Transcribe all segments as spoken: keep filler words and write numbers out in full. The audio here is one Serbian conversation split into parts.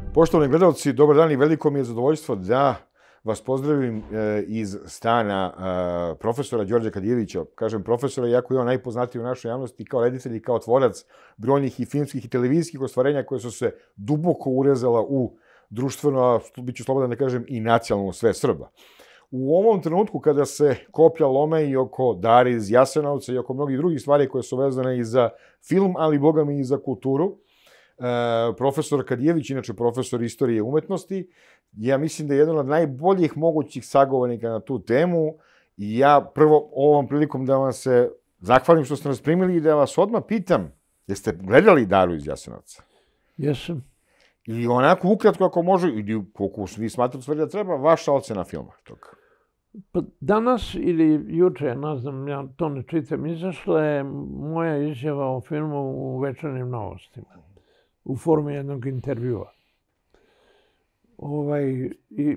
Poštovani gledalci, dobar dan i veliko mi je zadovoljstvo da vas pozdravim iz stana profesora Đorđa Kadijevića. Kažem profesora, iako je on najpoznatiji u našoj javnosti kao reditelj i kao tvorac brojnih i filmskih i televizijskih ostvarenja koje su se duboko urezala u društveno, a bit ću slobodan da kažem, i nacionalnu sve Srba. U ovom trenutku kada se koplja lome i oko Dare iz Jasenovca i oko mnogih drugih stvari koje su vezane i za film, ali boga mi i za kulturu, profesor Kadijević, inače profesor istorije umetnosti, ja mislim da je jedan od najboljih mogućih sagovornika na tu temu i ja prvo ovom prilikom da vam se zahvalim što ste nas primili i da vas odmah pitam, jeste gledali Daru iz Jasenovca? Jesam. Ili onako ukratko ako može, ili koliko vi smatrate stvari da treba, vaša ocena filma toga? Pa danas ili juče, ne znam, ja to ne čitam, izašla je moja izjava o filmu u Večernjim novostima, u formi jednog intervjua. Ovaj, i,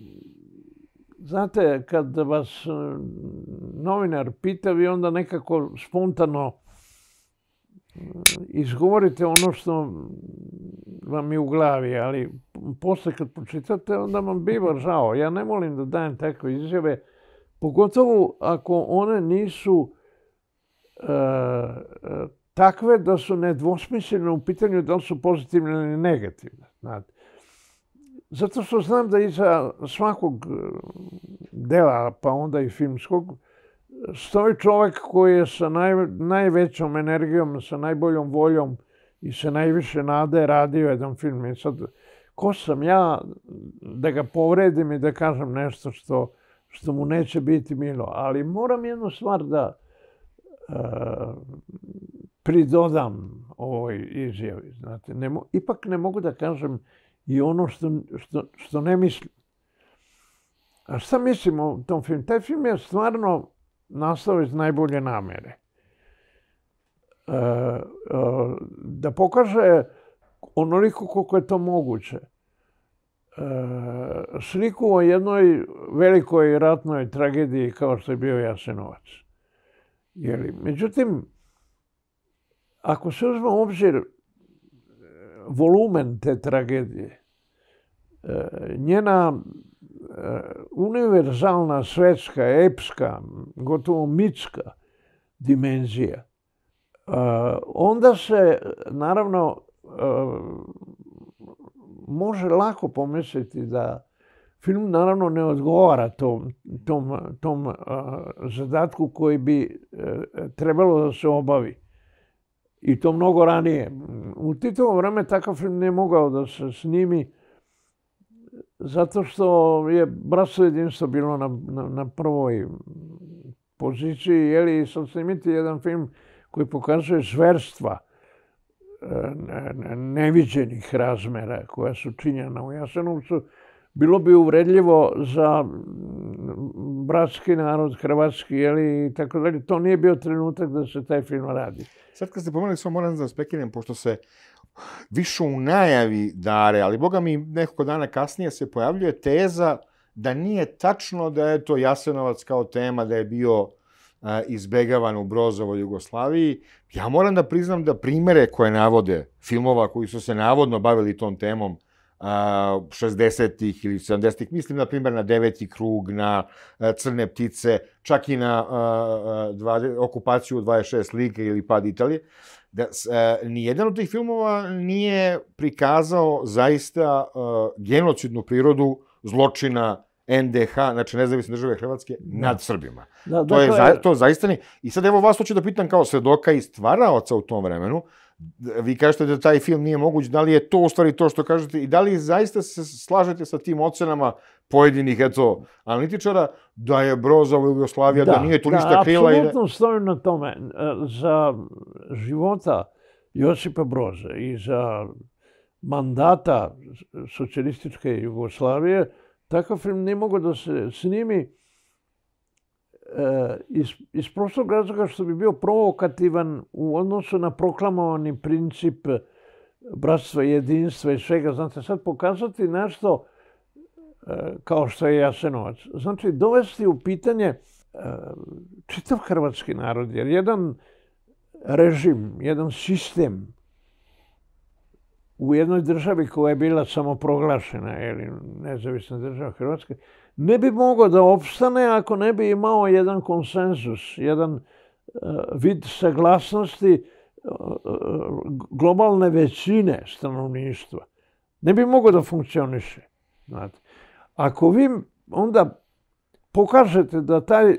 znate, kad vas novinar pita, vi onda nekako spontano izgovorite ono što vam je u glavi, ali posle kad pročitate, onda vam biva žao. Ja ne volim da dajem takve izjave, pogotovo ako one nisu e, takve da su nedvosmislene u pitanju da li su pozitivne ili negativne. Znate. Zato što znam da iza svakog dela, pa onda i filmskog, stoji čovjek koji je sa naj, najvećom energijom, sa najboljom voljom i sa najviše nade radio jedan film. I sad, ko sam ja da ga povredim i da kažem nešto što, što mu neće biti milo. Ali moram jednu stvar da uh, pridodam ovoj izjavi. Znate, ne mo, ipak ne mogu da kažem i ono što, što, što ne mislim. A šta mislim o tom filmu? Taj film je stvarno nastao iz najbolje namere. E, e, da pokaže onoliko koliko je to moguće. E, sliku o jednoj velikoj ratnoj tragediji kao što je bio Jasenovac. Jeli, međutim, ako se uzme u obzir volumen te tragedije, e, njena univerzalna, svetska, epska, gotovo mitska dimenzija, onda se, naravno, može lako pomisliti da film, naravno, ne odgovara tom, tom, tom zadatku koji bi trebalo da se obavi. I to mnogo ranije. U Titovo vreme takav film nije mogao da se snimi zato što je Bratstvo jedinstvo bilo na, na, na prvoj poziciji, jeli, sad snimiti jedan film koji pokazuje zverstva ne, neviđenih razmera koja su činjena u Jasenovcu, bilo bi uvredljivo za bratski narod, hrvatski, jeli, i tako dalje. To nije bio trenutak da se taj film radi. Sad kad ste pomenuli, samo moram da vas prekinem, pošto se više u najavi Dare, ali boga mi nekoliko dana kasnije se pojavljuje teza da nije tačno da je to Jasenovac kao tema, da je bio a, izbegavan u Brozovoj Jugoslaviji. Ja moram da priznam da primere koje navode filmova koji su se navodno bavili tom temom a, šezdesetih ili sedamdesetih, mislim na primjer na Deveti krug, na a, Crne ptice, čak i na a, dva, okupaciju dvadeset šest Like ili Pad Italije, da e, nijedan od tih filmova nije prikazao zaista e, genocidnu prirodu zločina en de ha, znači Nezavisne države Hrvatske, da. nad Srbima. Da, to, je, za, to zaista nije. I sad evo vas hoću da pitam kao svedoka i stvaraoca u tom vremenu, vi kažete da taj film nije moguć, da li je to u stvari to što kažete i da li zaista se slažete sa tim ocenama pojedinih, eto, analitičara, da je Brozova Jugoslavija, da, da nije tu ništa krila? Da, apsolutno stojim na tome. Za života Josipa Broza i za mandata socijalističke Jugoslavije takav film ne mogu da se snimi iz, iz prostog razloga što bi bio provokativan u odnosu na proklamovani princip bratstva, jedinstva i svega. Znate, sad pokazati nešto kao što je Jasenovac. Znači, dovesti u pitanje čitav hrvatski narod, jer jedan režim, jedan sistem u jednoj državi koja je bila samoproglašena, ili nezavisna država Hrvatska, ne bi mogao da opstane ako ne bi imao jedan konsenzus, jedan uh, vid saglasnosti uh, globalne većine stanovništva. Ne bi mogao da funkcioniše. Znate. Ako vi onda pokažete da taj uh,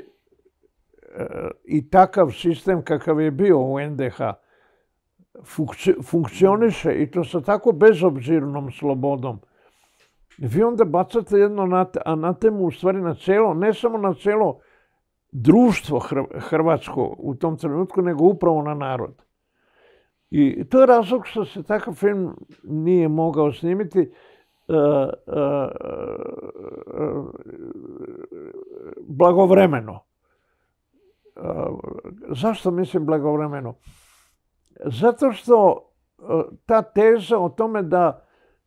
i takav sistem kakav je bio u en de ha funkcioniše i to sa tako bezobzirnom slobodom, vi onda bacate jedno anatemu u stvari na celo, ne samo na celo društvo hrvatsko u tom trenutku, nego upravo na narod. I to je razlog što se takav film nije mogao snimiti uh, uh, uh, blagovremeno. Uh, zašto mislim blagovremeno? Zato što ta teza o tome da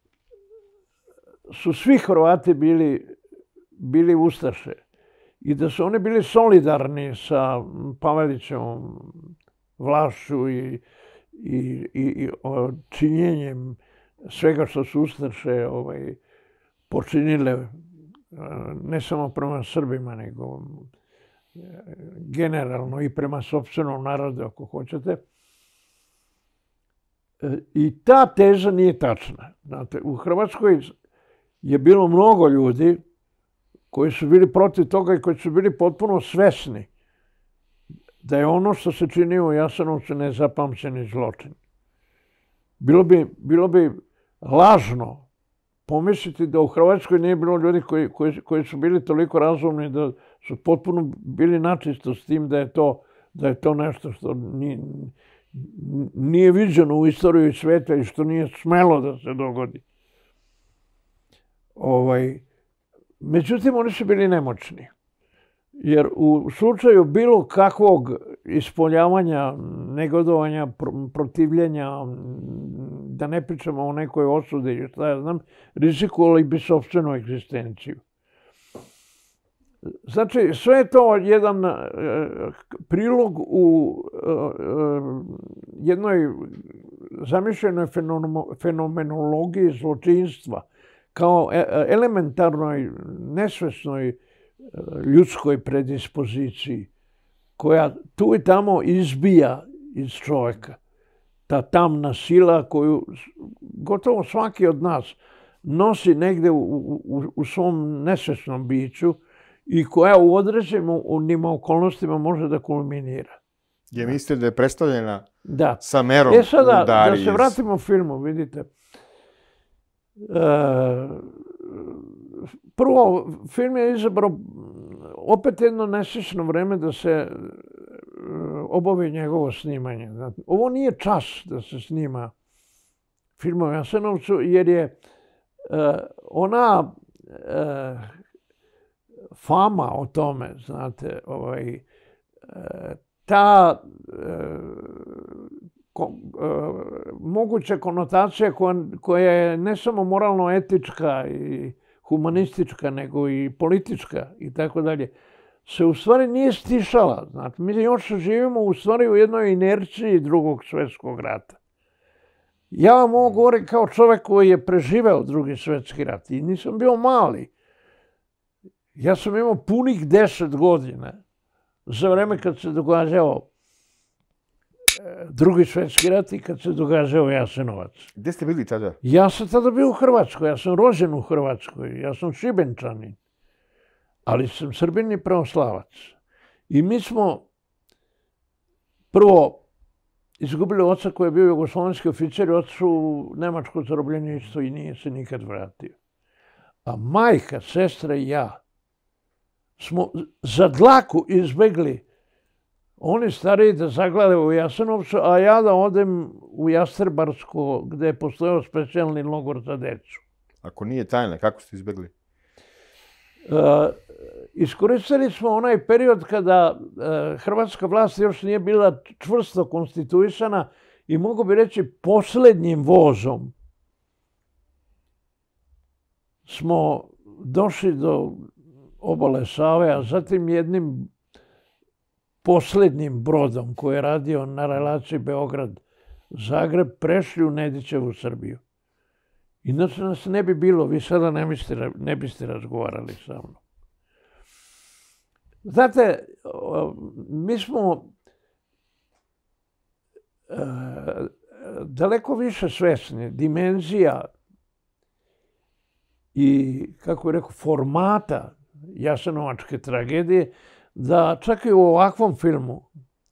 su svi Hrvati bili, bili ustaše i da su oni bili solidarni sa Pavelićevom vlašću i, i, i, i činjenjem svega što su ustaše ovaj, počinile, ne samo prema Srbima, nego generalno i prema sopstvenom narodu, ako hoćete. I ta teza nije tačna. Znate, u Hrvatskoj je bilo mnogo ljudi koji su bili protiv toga i koji su bili potpuno svesni da je ono što se čini u Jasenovcu nezapamćeni zločin. Bilo bi, bilo bi lažno pomisliti da u Hrvatskoj nije bilo ljudi koji, koji, koji su bili toliko razumni da su potpuno bili načisto s tim da je to, da je to nešto što nije, nije viđeno u istoriji sveta i što nije smelo da se dogodi. Ovaj, međutim, oni su bili nemoćni. Jer u slučaju bilo kakvog ispoljavanja, negodovanja, protivljenja, da ne pričamo o nekoj osudi i šta ja znam, rizikovali bi sopstvenu egzistenciju. Znači, sve je to jedan prilog u jednoj zamišljenoj fenomenologiji zločinstva kao elementarnoj, nesvesnoj ljudskoj predispoziciji koja tu i tamo izbija iz čovjeka. Ta tamna sila koju gotovo svaki od nas nosi negde u, u, u svom nesvesnom biću i koja u određenim okolnostima može da kulminira. Je mislite da je predstavljena da. sa merom e sada, udari da se iz... vratimo filmu, vidite. E, prvo, film je izabrao opet jedno nesrećno vreme da se obavi njegovo snimanje. Ovo nije čas da se snima film o Jasenovcu, jer je ona fama o tome, znate, ovaj, ta ko, moguća konotacija koja, koja je ne samo moralno-etička i humanistička, nego i politička i tako dalje, se u stvari nije stišala. Znate, mi još živimo u stvari u jednoj inerciji drugog svjetskog rata. Ja vam ovo govorim kao čovjek koji je preživeo drugi svjetski rat i nisam bio mali. Ja sam imao punih deset godina za vreme kad se događao drugi svjetski rat i kad se događao Jasenovac. Gdje ste bili tada? Ja sam tada bio u Hrvatskoj, ja sam rođen u Hrvatskoj, ja sam Šibenčanin, ali sam Srbin i pravoslavac. I mi smo prvo izgubili oca koji je bio jugoslovenski oficir i otišao u nemačko zarobljeništvo i nije se nikad vratio. A majka, sestra i ja smo za dlaku izbegli oni stariji da zaglade u Jasenovcu, a ja da odem u Jasterbarsko, gdje je postojao specijalni logor za decu. Ako nije tajna, kako ste izbjegli? Uh, iskoristili smo onaj period kada uh, hrvatska vlast još nije bila čvrsto konstituisana i mogu bi reći posljednjim vozom smo došli do obale Save, a zatim jednim posljednjim brodom koji je radio na relaciji Beograd-Zagreb prešli u Nedićevu Srbiju. Inače nas ne bi bilo, vi sada ne biste, ne biste razgovarali sa mnom. Znate, mi smo e, daleko više svesni dimenzija i, kako je rekao, formata jasenovačke tragedije, da čak i u ovakvom filmu,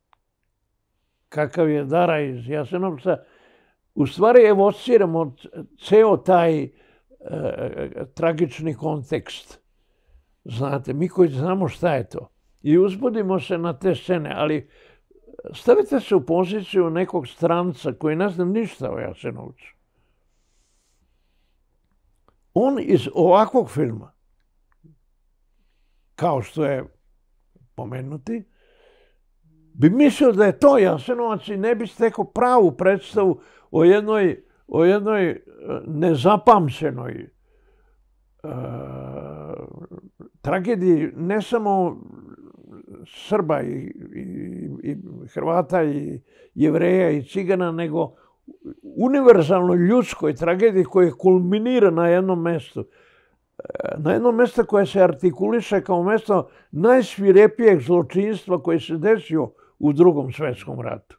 kakav je Dara iz Jasenovca, u stvari evociramo ceo taj e, tragični kontekst. Znate, mi koji znamo šta je to. I uzbudimo se na te scene, ali stavite se u poziciju nekog stranca koji ne zna ništa o Jasenovcu. On iz ovakvog filma, kao što je pomenuti, bi mislio da je to Jasenovac i ne bi stekao pravu predstavu o jednoj, o jednoj nezapamćenoj uh, tragediji ne samo Srba i, i, i Hrvata i Jevreja i Cigana, nego univerzalno ljudskoj tragediji koja kulminira na jednom mestu. Na jednom mjestu koje se artikuliše kao mjesto najsvirepijeg zločinstva koje se desio u Drugom svjetskom ratu.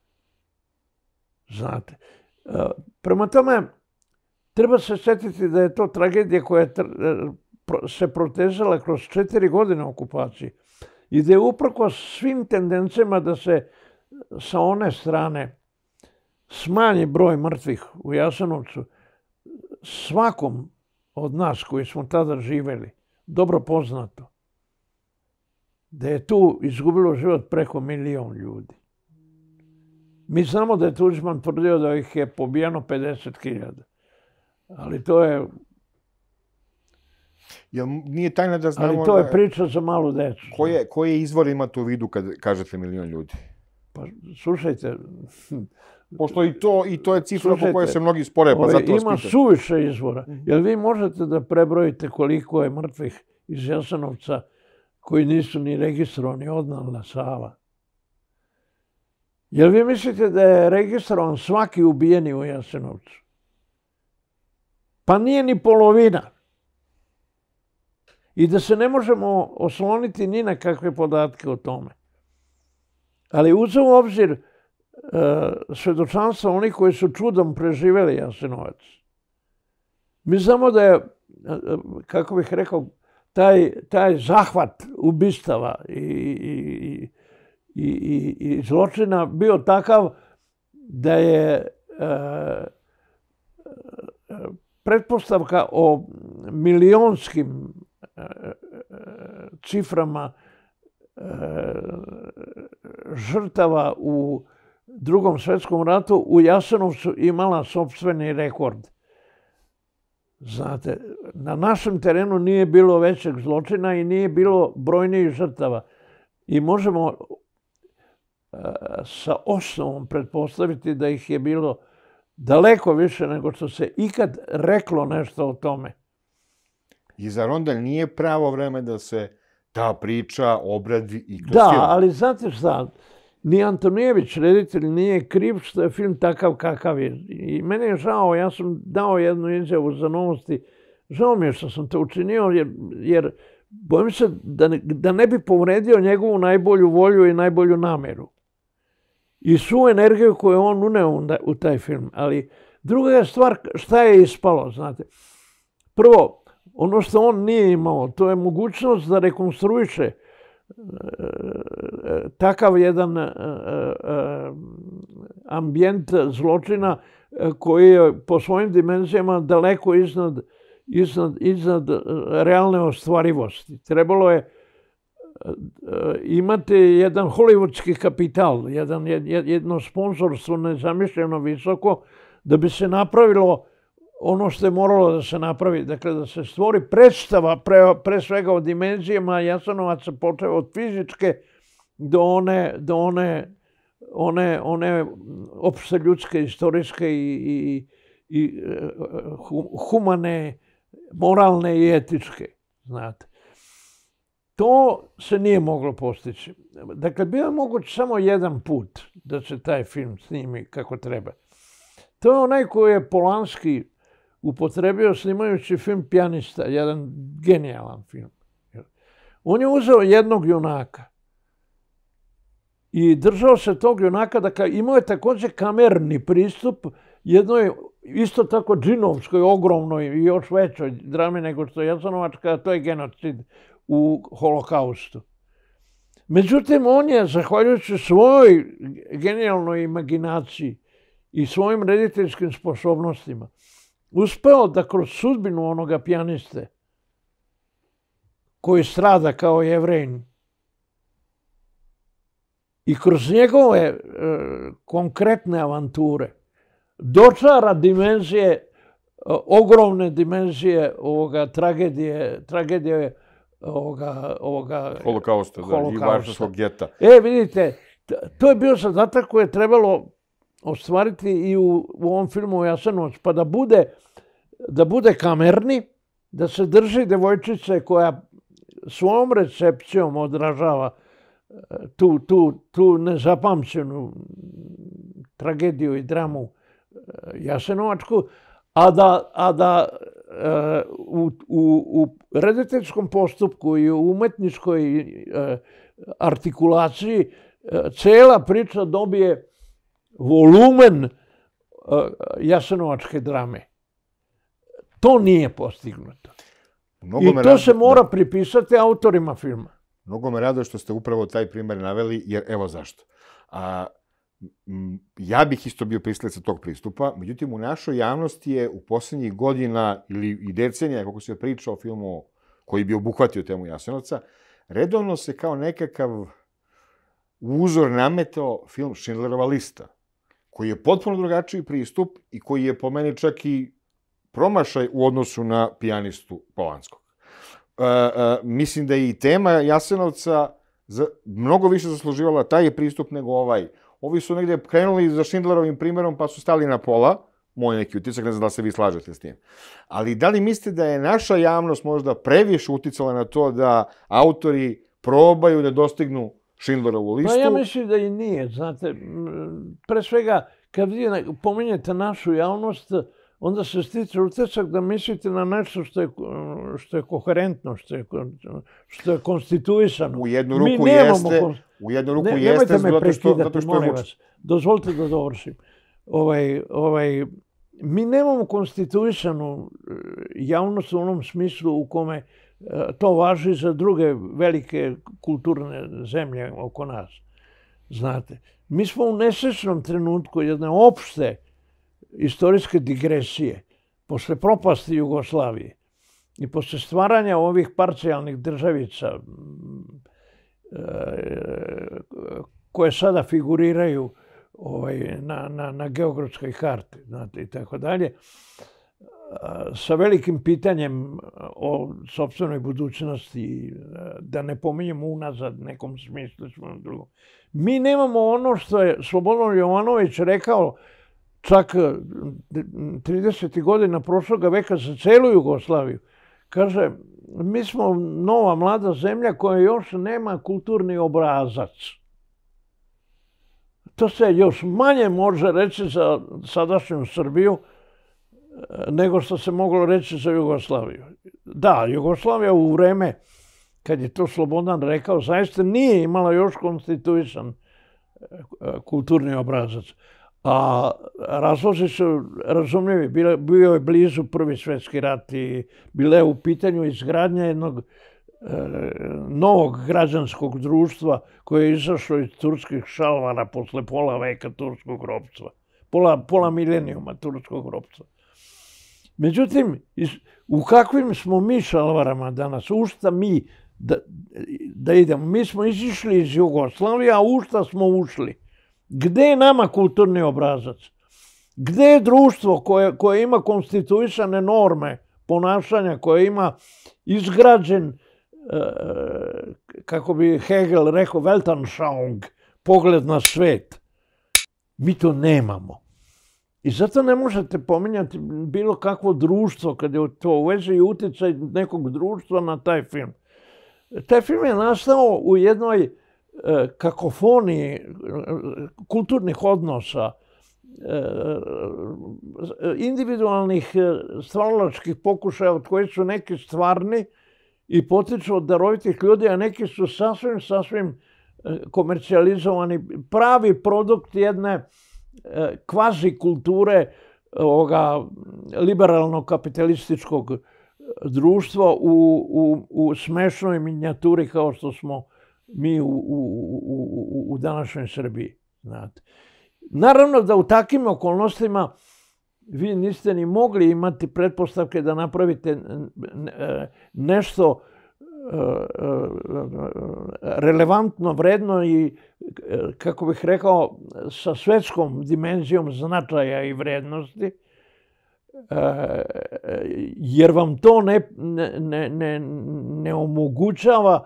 Znate. Prema tome, treba se sjetiti da je to tragedija koja se protezala kroz četiri godine okupacije i da je uprkos svim tendencijama da se sa one strane smanji broj mrtvih u Jasenovcu, svakom od nas koji smo tada živjeli, dobro poznato, da je tu izgubilo život preko milion ljudi. Mi znamo da je Tuđman tvrdio da ih je pobijeno pedeset hiljada. Ali to je... Jel nije tajna da znamo... Ali to je priča za malu decu. Koje, koje izvore imate u vidu kad kažete milion ljudi? Pa, slušajte... Pošto i to, i to je cifra po kojoj se mnogi spore, pa zato vas ima pitam. suviše izvora. Jel vi možete da prebrojite koliko je mrtvih iz Jasenovca koji nisu ni registrovani odnala Sava? Jel vi mislite da je registrovan svaki ubijeni u Jasenovcu? Pa nije ni polovina. I da se ne možemo osloniti ni na kakve podatke o tome. Ali uzeo u obzir svedočanstva onih koji su čudom preživjeli Jasenovac. Mi znamo da je, kako bih rekao, taj, taj zahvat ubistava i, i, i, i, i zločina bio takav da je e, pretpostavka o milionskim e, ciframa e, žrtava u Drugom svjetskom ratu u Jasenovcu imala sopstveni rekord. Znate, na našem terenu nije bilo većeg zločina i nije bilo brojnijih žrtava. I možemo sa osnovom pretpostaviti da ih je bilo daleko više nego što se ikad reklo nešto o tome. I zar onda nije pravo vreme da se ta priča obradi i kroz Da, film? ali znate šta, ni Antonijević, reditelj, nije kriv što je film takav kakav je. I meni je žao, ja sam dao jednu izjavu za Novosti, žao mi je što sam to učinio, jer, jer bojim se da ne, da ne bi povredio njegovu najbolju volju i najbolju nameru. I svu energiju koju je on uneo u taj film. Ali druga je stvar šta je ispalo, znate. Prvo, ono što on nije imao, to je mogućnost da rekonstruiše takav jedan ambijent zločina koji je po svojim dimenzijama daleko iznad, iznad, iznad realne ostvarivosti. Trebalo je imati jedan hollywoodski kapital, jedan, jedno sponzorstvo nezamišljeno visoko da bi se napravilo ono što je moralo da se napravi, dakle da se stvori predstava pre, pre svega o dimenzijama Jasenovaca, počeo od fizičke do one, do one, one, one opšte ljudske, istorijske i, i, i humane, moralne i etičke, znate. To se nije moglo postići. Dakle, bio je moguć samo jedan put da se taj film snimi kako treba. To je onaj koji je Polanski upotrebio snimajući film Pijanista, jedan genijalan film. On je uzeo jednog junaka i držao se tog junaka, da imao je također kamerni pristup jednoj isto tako džinovskoj, ogromnoj i još većoj drami nego što je Jasenovačka, a to je genocid u Holokaustu. Međutim, on je, zahvaljujući svojoj genijalnoj imaginaciji i svojim rediteljskim sposobnostima, uspeo da kroz sudbinu onoga pijaniste, koji strada kao Jevrejin, i kroz njegove e, konkretne avanture dočara dimenzije, e, ogromne dimenzije ovoga tragedije, tragedije ovoga, ovoga Holokausta, da, i Varšavskog geta. E, vidite, to je bio zadatak koji je trebalo ostvariti i u, u ovom filmu Jasenovac, pa da bude, da bude kamerni, da se drži devojčice koja svojom recepcijom odražava tu, tu, tu nezapamćenu tragediju i dramu Jasenovačku, a da, a da u, u, u rediteljskom postupku i u umetničkoj artikulaciji cela priča dobije volumen jasenovačke drame. To nije postignuto. I to se mora pripisati autorima filma. Mnogo me raduje što ste upravo taj primjer naveli, jer evo zašto. A, ja bih isto bio pristalica tog pristupa, međutim u našoj javnosti je u posljednjih godina ili i decenija, kako se priča o filmu koji bi obuhvatio temu Jasenovca, redovno se kao nekakav uzor nametao film Schindlerova lista, koji je potpuno drugačiji pristup i koji je po meni čak i promašaj u odnosu na Pijanistu Polanskog. Uh, uh, mislim da je i tema Jasenovca za, mnogo više zasluživala taj pristup nego ovaj. Ovi su negdje krenuli za Schindlerovim primjerom pa su stali na pola, moj neki utisak, ne znam da se vi slažete s tim. Ali da li mislite da je naša javnost možda previše uticala na to da autori probaju da dostignu Schindlerovu listu? Pa ja mislim da i nije, znate. Pre svega, kad vi pominjete našu javnost, onda se stiče utisak da mislite na nešto što je, što je koherentno, što je, što je konstituisano. U jednu ruku jeste, u jednu ruku ne, jeste, zato što, zato što je vas. Dozvolite da dovršim. Ovaj, ovaj, mi nemamo konstituisanu javnost u onom smislu u kome to važi za druge velike kulturne zemlje oko nas. Znate, mi smo u nesrećnom trenutku jedne opšte istorijske digresije, posle propasti Jugoslavije i posle stvaranja ovih parcijalnih državica koje sada figuriraju ovaj, na, na, na geografskoj karti, znate, i tako dalje, sa velikim pitanjem o sopstvenoj budućnosti, da ne pominjemo unazad nekom smislu, drugom. Mi nemamo ono što je Slobodan Jovanović rekao čak tridesetih godina prošloga veka za celu Jugoslaviju. Kaže, mi smo nova mlada zemlja koja još nema kulturni obrazac. To se još manje može reći za sadašnju Srbiju nego što se moglo reći za Jugoslaviju. Da, Jugoslavija u vreme, kad je to Slobodan rekao, zaista nije imala još konstituisan kulturni obrazac. A razlozi su razumljivi. Bio je blizu Prvi svjetski rat i bila je u pitanju izgradnja jednog e, novog građanskog društva koje je izašlo iz turskih šalvara posle pola veka turskog ropstva. Pola, pola milenijuma turskog ropstva. Međutim, u kakvim smo mi šalvarama danas? U šta mi da, da idemo? Mi smo izišli iz Jugoslavije, a u šta smo ušli? Gde je nama kulturni obrazac? Gde je društvo koje, koje ima konstituisane norme ponašanja, koje ima izgrađen, kako bi Hegel rekao, Weltanschauung, pogled na svet? Mi to nemamo. I zato ne možete pominjati bilo kakvo društvo kad je to u vezi i utjecaj nekog društva na taj film. Taj film je nastao u jednoj kakofoniji kulturnih odnosa individualnih stvaralačkih pokušaja od koji su neki stvarni i potiču od darovitih ljudi, a neki su sasvim, sasvim komercijalizovani, pravi produkt jedne kvazi kulture ovoga liberalnog kapitalističkog društva u, u, u smešnoj minijaturi kao što smo mi u, u, u, u današnjoj Srbiji. Znate. Naravno da u takvim okolnostima vi niste ni mogli imati pretpostavke da napravite nešto relevantno, vredno i, kako bih rekao, sa svetskom dimenzijom značaja i vrednosti, jer vam to ne, ne, ne, ne omogućava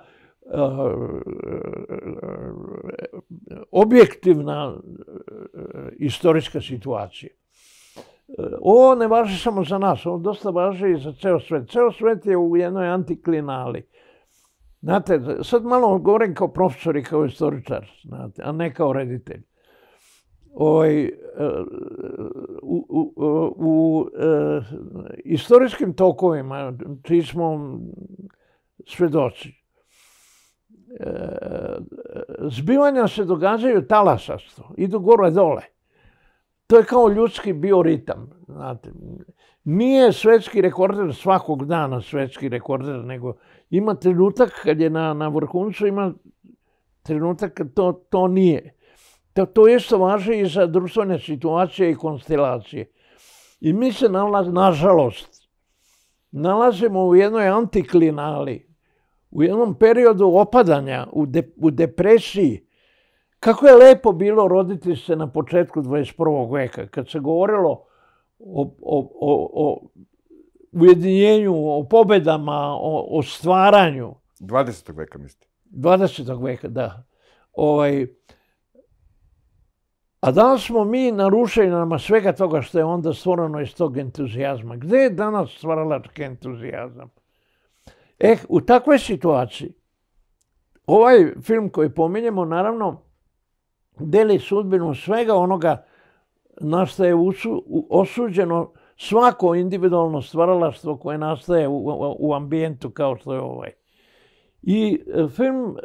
objektivna istorijska situacija. Ovo ne važi samo za nas, ovo dosta važi i za ceo svet. Ceo svet je u jednoj antiklinali. Znate, sad malo govorim kao profesor i kao istoričar, znate, a ne kao reditelj. Ovaj, u, u, u e, istorijskim tokovima, čiji smo svedoci, e, zbivanja se događaju talasasto, idu gore dole. To je kao ljudski bioritam. Znate. Nije svetski rekorder svakog dana svetski rekorder, nego ima trenutak kad je na, na vrhuncu, ima trenutak kad to, to nije. To, to isto važi i za društvene situacije i konstelacije. I mi se, nalaz, nažalost, nalazimo u jednoj antiklinali, u jednom periodu opadanja, u, de, u depresiji. Kako je lepo bilo roditi se na početku dvadeset prvog veka, kad se govorilo o, o, o, o ujedinjenju, o pobedama, o, o stvaranju. dvadesetog veka, mislite? dvadesetog veka, da. Ovaj, a danas smo mi na rušenjama svega toga što je onda stvoreno iz tog entuzijazma. Gde je danas stvaralački entuzijazam? Eh, u takvoj situaciji, ovaj film koji pominjemo, naravno, deli sudbinu svega onoga na što je osuđeno svako individualno stvaralaštvo koje nastaje u, u, u ambijentu kao što je ovaj. I film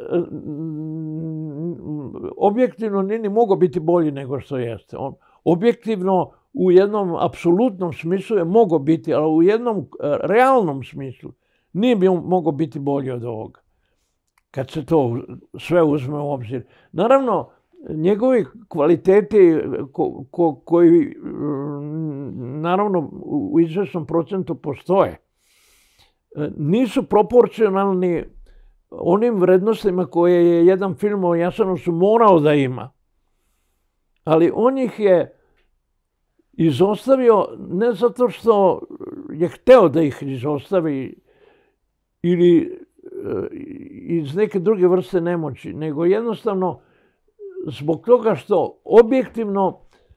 objektivno nije ni mogao biti bolji nego što jeste. On objektivno u jednom apsolutnom smislu je mogao biti, ali u jednom realnom smislu nije bi mogao biti bolji od ovoga. Kad se to sve uzme u obzir. Naravno, njegovi kvaliteti ko, ko, koji naravno u izvesnom procentu postoje, nisu proporcionalni onim vrednostima koje je jedan film o Jasenovcu morao da ima. Ali on ih je izostavio ne zato što je hteo da ih izostavi ili iz neke druge vrste nemoći, nego jednostavno zbog toga što objektivno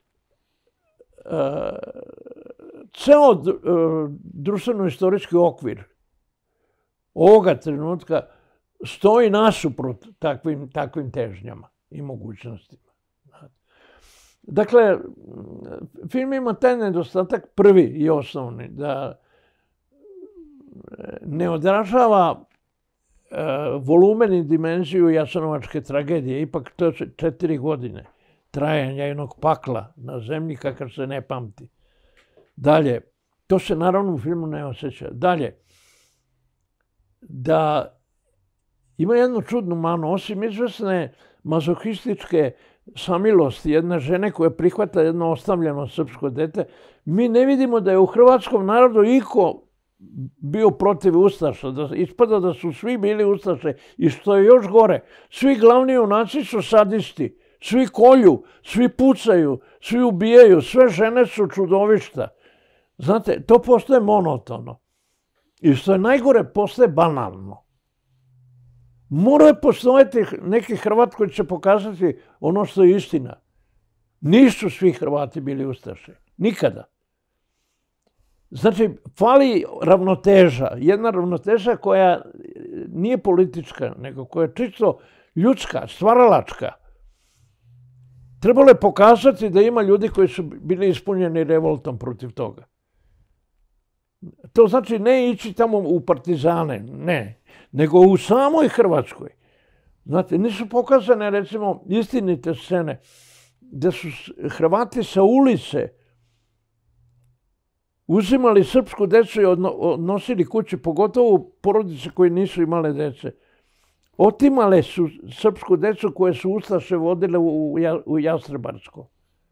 ceo društveno-istorijski okvir ovoga trenutka stoji nasuprot takvim, takvim težnjama i mogućnostima. Dakle, film ima taj nedostatak prvi i osnovni, da ne odražava volumen i dimenziju jasenovačke tragedije. Ipak to je četiri godine trajanja jednog pakla na zemlji kakav se ne pamti. Dalje, to se naravno u filmu ne osjeća. Dalje, da ima jednu čudnu manu, osim izvesne mazohističke samilosti jedne žene koja prihvata jedno ostavljeno srpsko dete, mi ne vidimo da je u hrvatskom narodu iko bio protiv Ustaša, da ispada da su svi bili Ustaše i što je još gore, svi glavni junaci su sadisti, svi kolju, svi pucaju, svi ubijaju, sve žene su čudovišta. Znate, to postaje monotono. I što je najgore, postaje banalno. Mora postojati neki Hrvat koji će pokazati ono što je istina. Nisu svi Hrvati bili Ustaše. Nikada. Znači, fali ravnoteža. Jedna ravnoteža koja nije politička, nego koja je čisto ljudska, stvaralačka. trebalo je pokazati da ima ljudi koji su bili ispunjeni revoltom protiv toga. To znači ne ići tamo u partizane, ne, nego u samoj Hrvatskoj. Znate, nisu pokazane, recimo, istinite scene da su Hrvati sa ulice uzimali srpsku decu i odnosili kući, pogotovo porodice koje nisu imale dece. Otimale su srpsku decu koje su ustaše vodile u Jastrebarsko.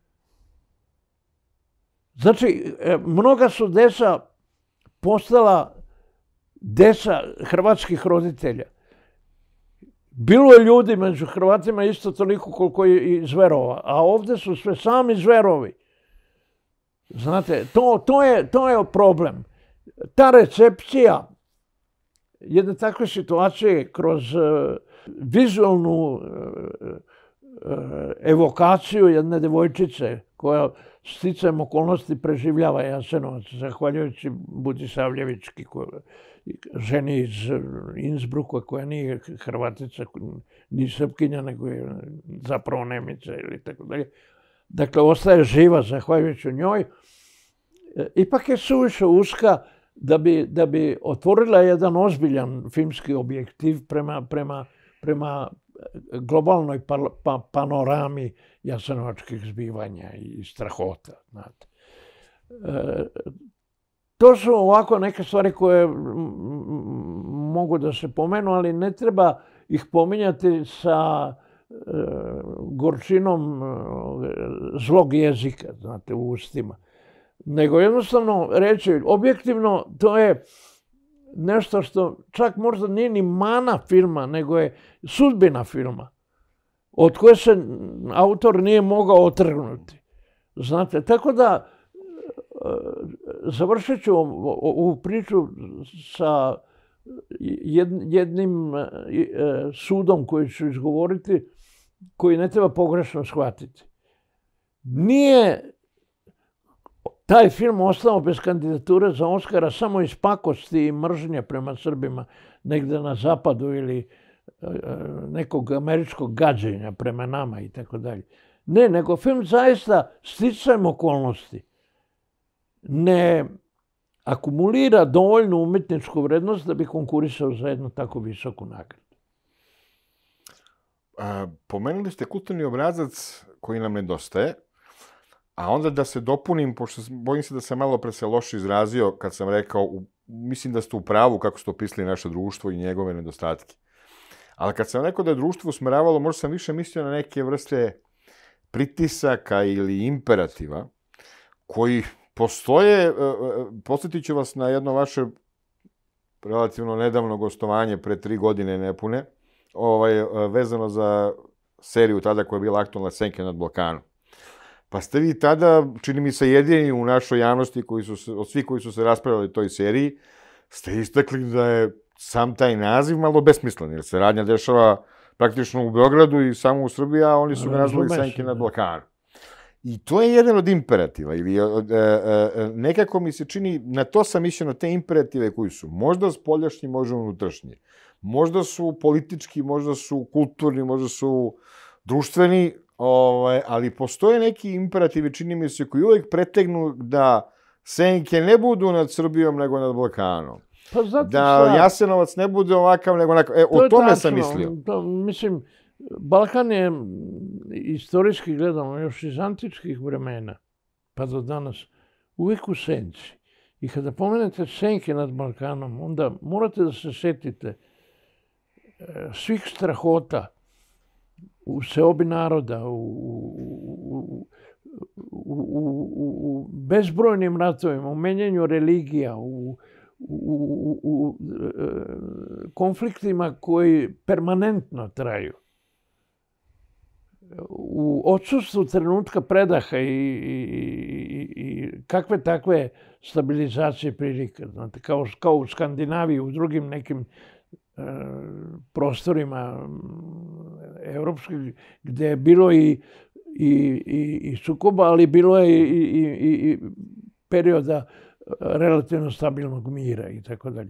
Znači, mnoga su deca postala deca hrvatskih roditelja. Bilo je ljudi među Hrvatima isto toliko koliko i zverova, a ovdje su sve sami zverovi. Znate, to, to, je, to je problem. Ta recepcija jedne takve situacije kroz uh, vizualnu uh, uh, evokaciju jedne devojčice koja sticajem okolnosti preživljava Jasenovac, zahvaljujući Budi Savljevićki, ženi iz Innsbrucka koja nije Hrvatica, ni Srpkinja, nego je zapravo Nemica ili tako dalje. Dakle, ostaje živa zahvaljujući njoj. Ipak je suviše uska da bi, da bi otvorila jedan ozbiljan filmski objektiv prema, prema, prema globalnoj pa, panorami jasenovačkih zbivanja i strahota. Znate. E, to su ovako neke stvari koje mogu da se pomenu, ali ne treba ih pominjati sa e, gorčinom zlog jezika, znate, u ustima. Nego jednostavno reći, objektivno, to je nešto što čak možda nije ni mana filma, nego je sudbina filma, od koje se autor nije mogao otrgnuti. Znate, tako da završit ću ovu priču sa jednim sudom koji ću izgovoriti, koji ne treba pogrešno shvatiti. Nije taj film ostao bez kandidature za Oskara samo iz pakosti i mržnje prema Srbima negde na zapadu ili nekog američkog gađenja prema nama i tako dalje. Ne, nego film zaista sticajem okolnosti ne akumulira dovoljnu umetničku vrednost da bi konkurisao za jednu tako visoku nagradu. A, pomenuli ste kulturni obrazac koji nam nedostaje, a onda da se dopunim, pošto bojim se da sam malo pre se loše izrazio kad sam rekao, mislim da ste u pravu kako ste opisali naše društvo i njegove nedostatke. Ali kad sam rekao da je društvo usmeravalo, možda sam više mislio na neke vrste pritisaka ili imperativa koji postoje. Podsjetit ću vas na jedno vaše relativno nedavno gostovanje pre tri godine nepune, ovaj, vezano za seriju tada koja je bila aktualna Senke nad Balkanom. Pa ste vi tada, čini mi se jedini u našoj javnosti, koji su, od svih koji su se raspravljali o toj seriji, ste istakli da je sam taj naziv malo besmislen, jer se radnja dešava praktično u Beogradu i samo u Srbiji, a oni su ga nazvali Senke nad Balkanom. I to je jedan od imperativa, ili nekako mi se čini, na to sam mislio, na te imperative koji su možda spoljašnji, možda unutrašnji, možda su politički, možda su kulturni, možda su društveni, ali postoje neki imperativi, čini mi se, koji uvek pretegnu da Senke ne budu nad Srbijom, nego nad Balkanom. Da Jasenovac ne bude ovakav, nego onakav. E, o tome sam mislio. Mislim, Balkan je istorijski gledano još iz antičkih vremena, pa do danas, uvijek u senci. I kada pomenete Senke nad Balkanom, onda morate da se setite svih strahota u seobi naroda, u, u, u, u, u bezbrojnim ratovima, u menjanju religija, u, u, u, u konfliktima koji permanentno traju. U odsustvu trenutka predaha i, i, i kakve takve stabilizacije prilika. Znate, kao, kao u Skandinaviji, u drugim nekim e, prostorima evropskih, gde je bilo i, i, i, i sukoba, ali bilo je i, i, i, i perioda relativno stabilnog mira i tako dalje.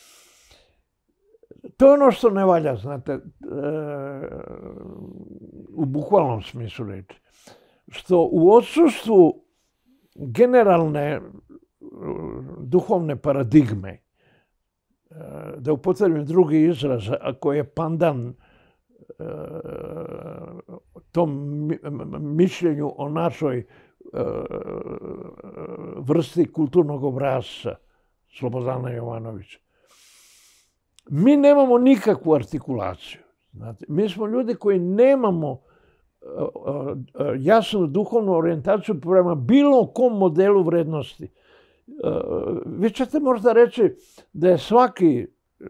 To je ono što ne valja, znate, u bukvalnom smislu reči. što u odsustvu generalne duhovne paradigme, da upotrebim drugi izraz, a koji je pandan tom mišljenju o našoj vrsti kulturnog obrasca Slobodana Jovanovića. Mi nemamo nikakvu artikulaciju. Znate, mi smo ljudi koji nemamo jasnu duhovnu orijentaciju prema bilo kom modelu vrednosti. Vi ćete možda reći da je svaki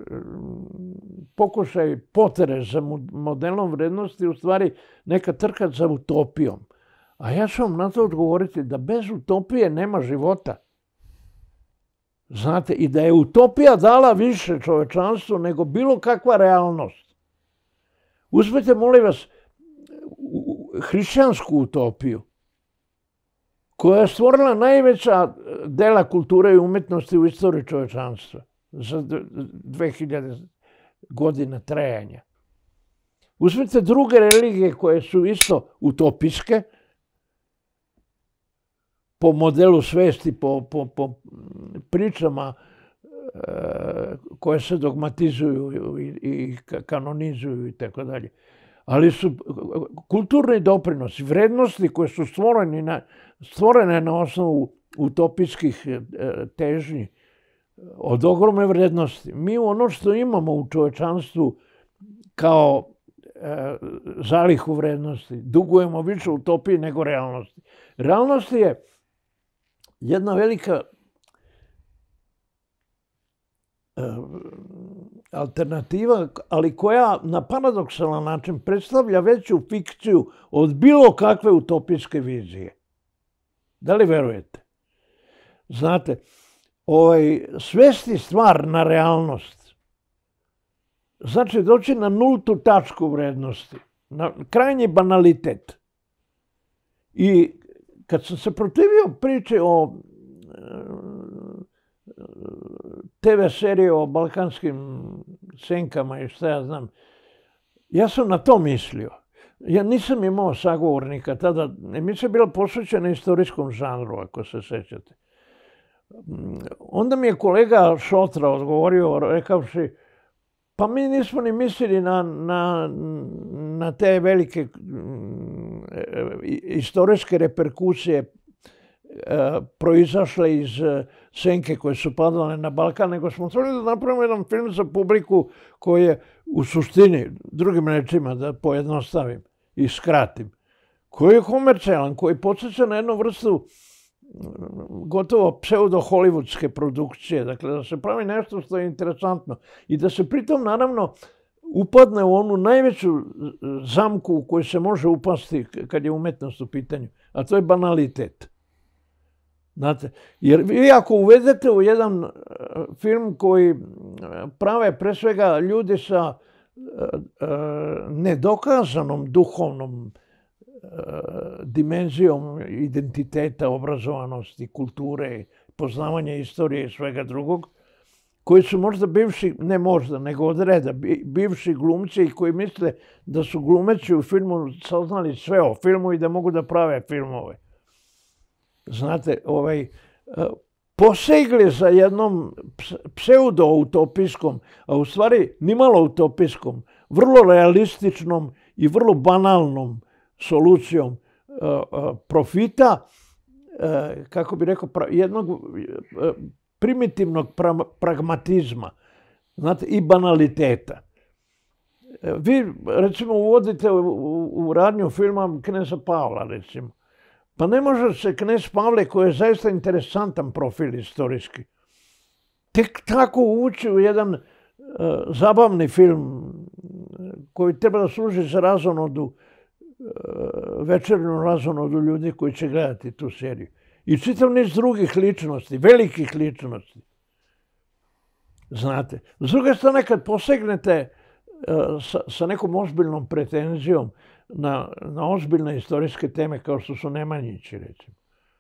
pokušaj potere za modelom vrednosti u stvari neka trka za utopijom. A ja ću vam na to odgovoriti da bez utopije nema života. Znate, i da je utopija dala više čovečanstvu nego bilo kakva realnost. Uzmite, molim vas, hrišćansku utopiju, koja je stvorila najveća dela kulture i umetnosti u istoriji čovečanstva za dve hiljade godina trajanja. Uzmite druge religije koje su isto utopijske, po modelu svesti, po, po, po pričama e, koje se dogmatizuju i, i kanonizuju i tako dalje. Ali su kulturni doprinosi, vrednosti koje su stvorene na, stvorene na osnovu utopijskih e, težnji od ogromne vrednosti. Mi ono što imamo u čovečanstvu kao e, zalihu vrednosti dugujemo više utopiji nego realnosti. Realnost je jedna velika e, alternativa, ali koja na paradoksalan način predstavlja veću fikciju od bilo kakve utopijske vizije. Da li verujete? Znate, ovaj, svesti stvar na realnost znači doći na nultu tačku vrednosti, na krajnji banalitet. I kad sam se protivio priče o te ve serije o balkanskim senkama i šta ja znam, ja sam na to mislio. Ja nisam imao sagovornika tada. Emisija je bila posvećena istorijskom žanru, ako se sećate. Onda mi je kolega Šotra odgovorio, rekavši, pa mi nismo ni mislili na, na, na te velike istorijske reperkusije proizašle iz senke koje su padale na Balkan, nego smo trebali da napravimo jedan film za publiku koji je u suštini, drugim rečima da pojednostavim i skratim, koji je komercijalan, koji podsjeća na jednu vrstu gotovo pseudo-hollywoodske produkcije. Dakle, da se pravi nešto što je interesantno i da se pritom, naravno, upadne u onu najveću zamku u koju se može upasti kad je umetnost u pitanju, a to je banalitet. Znate, jer vi ako uvedete u jedan film koji prave pre svega ljudi sa nedokazanom duhovnom dimenzijom identiteta, obrazovanosti, kulture, poznavanja istorije i svega drugog, koji su možda bivši, ne možda, nego od reda, bivši glumci koji misle da su glumeći u filmu saznali sve o filmu i da mogu da prave filmove. Znate, ovaj, posegli za jednom pseudo-utopijskom, a u stvari nimalo utopijskom, vrlo realističnom i vrlo banalnom solucijom profita, kako bi rekao, jednog primitivnog pragmatizma, znate, i banaliteta. Vi, recimo, uvodite u radnju filma Kneza Pavla, recimo. Pa ne može se Knez Pavle, koji je zaista interesantan profil istorijski, tek tako ući u jedan zabavni film koji treba da služi za razonodu, večernju razonodu ljudi koji će gledati tu seriju. I čitav niz drugih ličnosti, velikih ličnosti. Znate, s druge strane, kad posegnete sa, sa nekom ozbiljnom pretenzijom na, na ozbiljne istorijske teme, kao što su Nemanjići, recimo,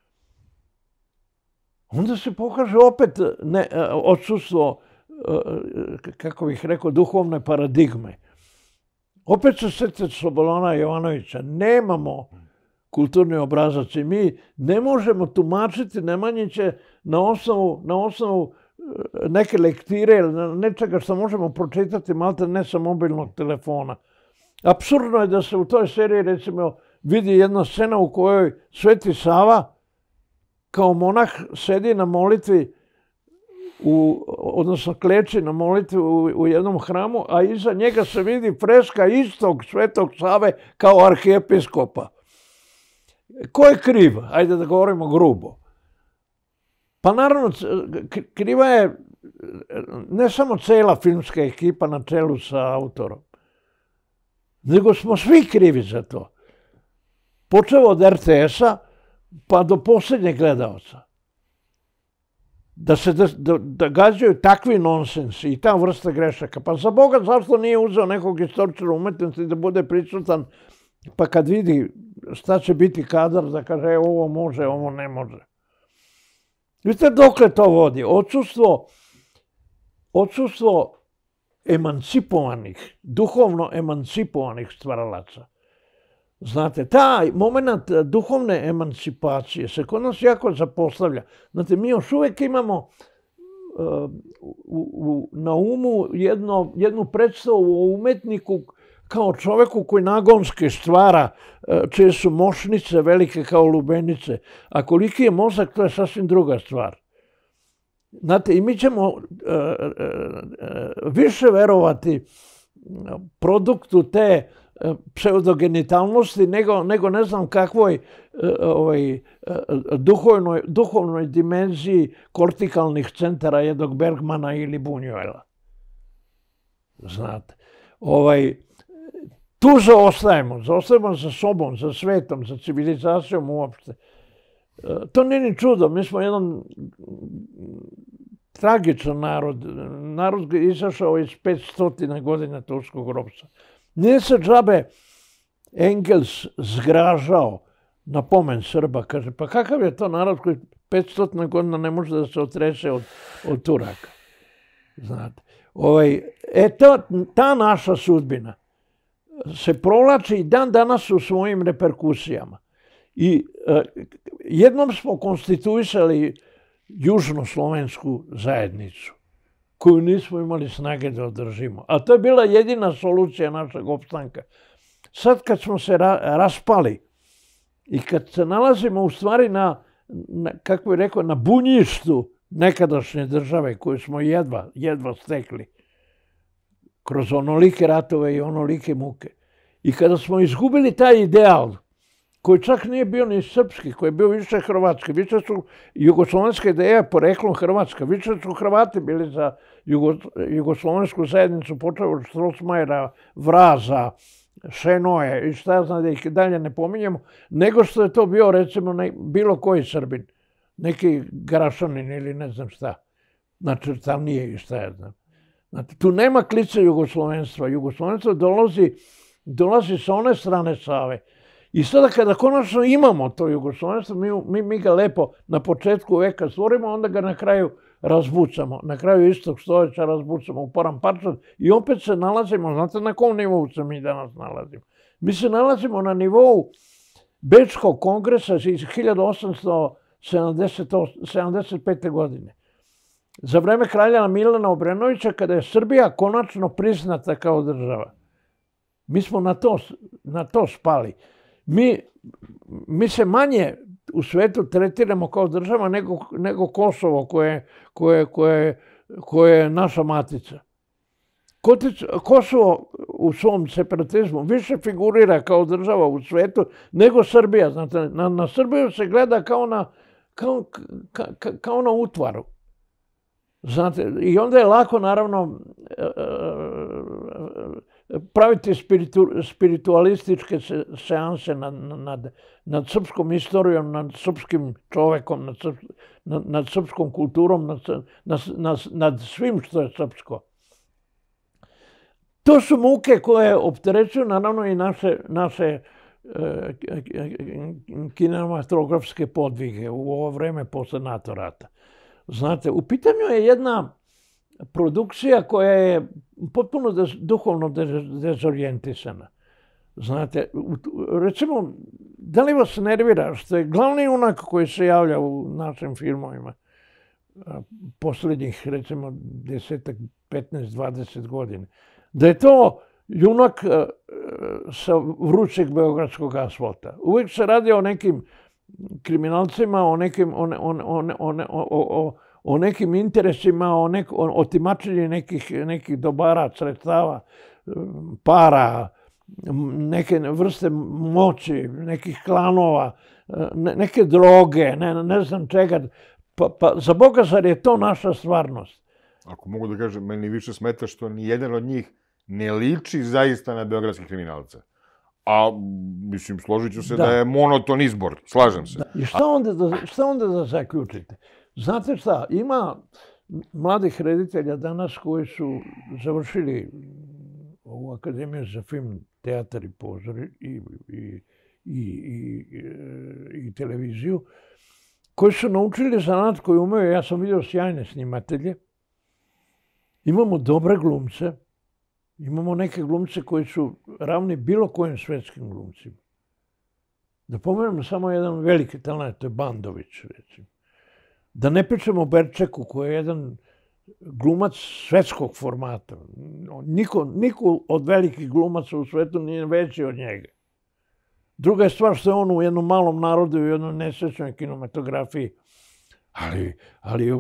onda se pokaže opet ne, odsustvo, kako bih rekao, duhovne paradigme. Opet se sjetite Slobodana Jovanovića. Nemamo kulturni obrazac. I mi ne možemo tumačiti Nemanjiće na osnovu, na osnovu neke lektire ili nečega što možemo pročitati malte ne sa mobilnog telefona. Apsurdno je da se u toj seriji recimo vidi jedna scena u kojoj Sveti Sava kao monah sedi na molitvi, u, odnosno kleči na molitvi u, u jednom hramu, a iza njega se vidi freska istog Svetog Save kao arhijepiskopa. Ko je kriv? Ajde da govorimo grubo. Pa naravno, kriva je ne samo cela filmska ekipa na čelu sa autorom, nego smo svi krivi za to. Počeo od er te esa pa do posljednjeg gledalca. Da se događaju takvi nonsensi i ta vrsta grešaka. Pa za Boga, zašto nije uzeo nekog istoričara umetnosti da bude prisutan, pa kad vidi šta će biti kadar, da kaže e, ovo može, ovo ne može. Vidite dokle to vodi? Odsustvo, odsustvo emancipovanih, duhovno emancipovanih stvaralaca. Znate, taj moment duhovne emancipacije se kod nas jako zapostavlja. Znate, mi još uvijek imamo uh, u, u, na umu jedno, jednu predstavu o umetniku kao čoveku koji nagonski stvara, uh, čije su mošnice velike kao lubenice. A koliki je mozak, to je sasvim druga stvar. Znate, i mi ćemo uh, uh, uh, više verovati produktu te pseudogenitalnosti, nego, nego ne znam kakvoj ovaj, duhovnoj, duhovnoj dimenziji kortikalnih centara jednog Bergmana ili Buñuela. Znate. Ovaj, tu zaostajemo. Zaostajemo za sobom, za svetom, za civilizacijom uopšte. To nije ni čudo. Mi smo jedan tragičan narod. Narod je izašao iz petstotina godina turskog ropstva. Nije se džabe Engels zgražao na pomen Srba. Kaže, pa kakav je to narod koji petsto godina ne može da se otrese od, od Turaka? Znate. Ovaj, e, to, ta naša sudbina se provlači i dan danas u svojim reperkusijama. I e, jednom smo konstituisali južnoslovensku zajednicu, koju nismo imali snage da održimo. A to je bila jedina solucija našeg opstanka. Sad kad smo se ra raspali i kad se nalazimo u stvari na, na kako bih rekao, na bunjištu nekadašnje države koju smo jedva, jedva stekli kroz onolike ratove i onolike muke. I kada smo izgubili taj ideal, koji čak nije bio ni srpski, koji je bio više hrvatski, više su jugoslovenska ideja poreklom Hrvatska, više su Hrvati bili za jugo, jugoslovensku zajednicu, počeo od Strossmayera, Vraza, Šenoje i šta ja znam da ih dalje ne pominjemo, nego što je to bio recimo ne, bilo koji Srbin, neki Grašanin ili ne znam šta, znači tam nije i šta ja znam. Znači, tu nema klice jugoslovenstva, jugoslovenstvo dolazi, dolazi sa one strane Save. I sada kada konačno imamo to jugoslovenstvo, mi, mi, mi ga lepo na početku veka stvorimo, onda ga na kraju razbucamo. Na kraju istog stoljeća razbucamo u param parčad i opet se nalazimo, znate na kom nivou se mi danas nalazimo? Mi se nalazimo na nivou Bečkog kongresa iz hiljadu osamsto sedamdeset pete. godine. Za vreme kralja Milana Obrenovića, kada je Srbija konačno priznata kao država. Mi smo na to, na to spali. Mi, mi se manje u svetu tretiramo kao država nego, nego Kosovo koje, koje, koje, koje je naša matica. Kosovo u svom separatizmu više figurira kao država u svetu nego Srbija. Znate, na, na Srbiju se gleda kao na, kao, ka, ka, kao na utvaru. Znate, i onda je lako, naravno, praviti spiritu, spiritualističke seanse nad, nad, nad srpskom istorijom, nad srpskim čovekom, nad, srp, nad, nad srpskom kulturom, nad, nad, nad, nad svim što je srpsko. To su muke koje opterećuju, naravno, i naše, naše e, kinematografske podvige u ovo vreme posle NATO rata. Znate, u pitanju je jedna produkcija koja je potpuno des, duhovno dezorijentisana. Znate, recimo, da li vas nervira što je glavni junak koji se javlja u našim filmovima posljednjih, recimo, desetak, petnaest, dvadeset godine, da je to junak sa vrućeg beogradskog asfalta. Uvijek se radi o nekim kriminalcima, o nekim, o, o, o, o, o nekim interesima, o, nek, o otimačenju nekih, nekih dobara, sredstava, para, neke vrste moći, nekih klanova, ne, neke droge, ne, ne znam čega. Pa, pa za Boga, zar je to naša stvarnost? Ako mogu da kažem, meni više smeta što ni jedan od njih ne liči zaista na beogradskih kriminalca. A, mislim, složit ću se da, da je monoton izbor, slažem se. Da. I šta onda, da, šta onda da zaključite? Znate šta, ima mladih reditelja danas koji su završili ovu Akademiju za film, teatar i pozor i, i, i, i, i, i televiziju, koji su naučili zanat koji umeju. Ja sam vidio sjajne snimatelje. Imamo dobre glumce. Imamo neke glumce koji su ravni bilo kojim svetskim glumcima. Da pomenem samo jedan veliki talent, to je Bandović, recimo. Da ne pričamo o Berčeku, koji je jedan glumac svetskog formata. Niko, niko od velikih glumaca u svetu nije veći od njega. Druga je stvar što je on u jednom malom narodu, u jednoj nesrećnoj kinematografiji. Ali, ali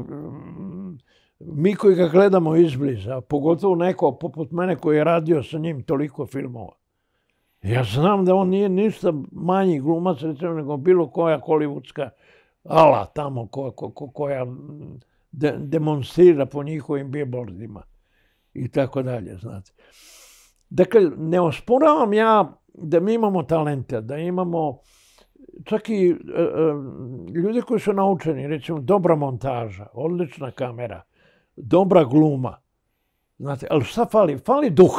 mi koji ga gledamo izbliza, pogotovo neko poput mene koji je radio sa njim toliko filmova. Ja znam da on nije ništa manji glumac, recimo, nego bilo koja hollywoodska ala tamo ko, ko, ko, koja de, demonstrira po njihovim billboardima i tako dalje, znate. Dakle, ne osporavam ja da mi imamo talente, da imamo čak i e, e, ljudi koji su naučeni, recimo, dobra montaža, odlična kamera, dobra gluma. Znate, ali šta fali? Fali duh.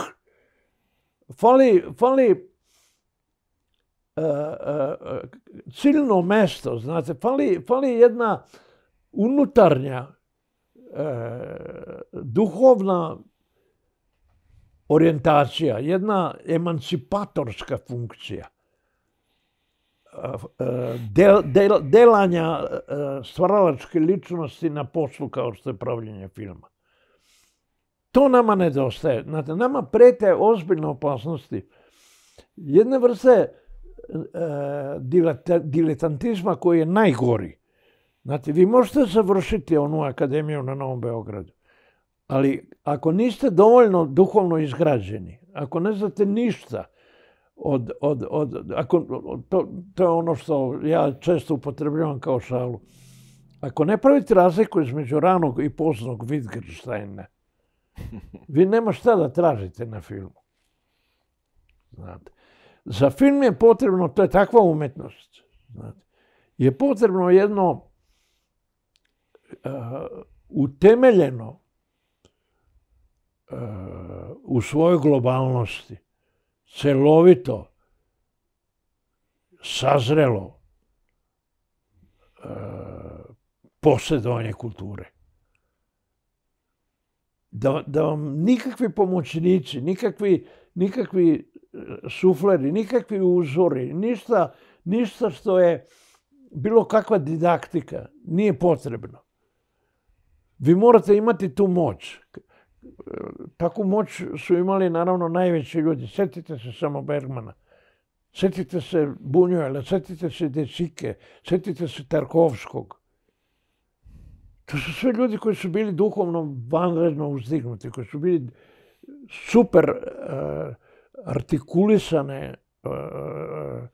Fali, fali e, e, ciljno mesto, znate, fali, fali jedna unutarnja e, duhovna orijentacija, jedna emancipatorska funkcija del, del, delanja stvaralačke ličnosti na poslu kao što je pravljenje filma. To nama nedostaje. Znate, nama prete ozbiljne opasnosti. Jedne vrste diletantizma koji je najgori. Znate, vi možete završiti onu akademiju na Novom Beogradu, ali ako niste dovoljno duhovno izgrađeni, ako ne znate ništa od, od, od, ako, to, to je ono što ja često upotrebljavam kao šalu. Ako ne pravite razliku između ranog i poznog Wittgensteina, vi nema šta da tražite na filmu. Znate. Za film je potrebno, to je takva umetnost, znate, je potrebno jedno uh, utemeljeno uh, u svojoj globalnosti, celovito, sazrelo uh, posjedovanje kulture. Da, da vam nikakvi pomoćnici, nikakvi, nikakvi sufleri, nikakvi uzori, ništa, ništa što je bilo kakva didaktika nije potrebno. Vi morate imati tu moć. Takvu moć su imali naravno najveći ljudi. Sjetite se samo Bergmana, sjetite se Bunjuela, sjetite se Decike, sjetite se Tarkovskog. To su sve ljudi koji su bili duhovno vanredno uzdignuti, koji su bili super uh, artikulisane uh, uh,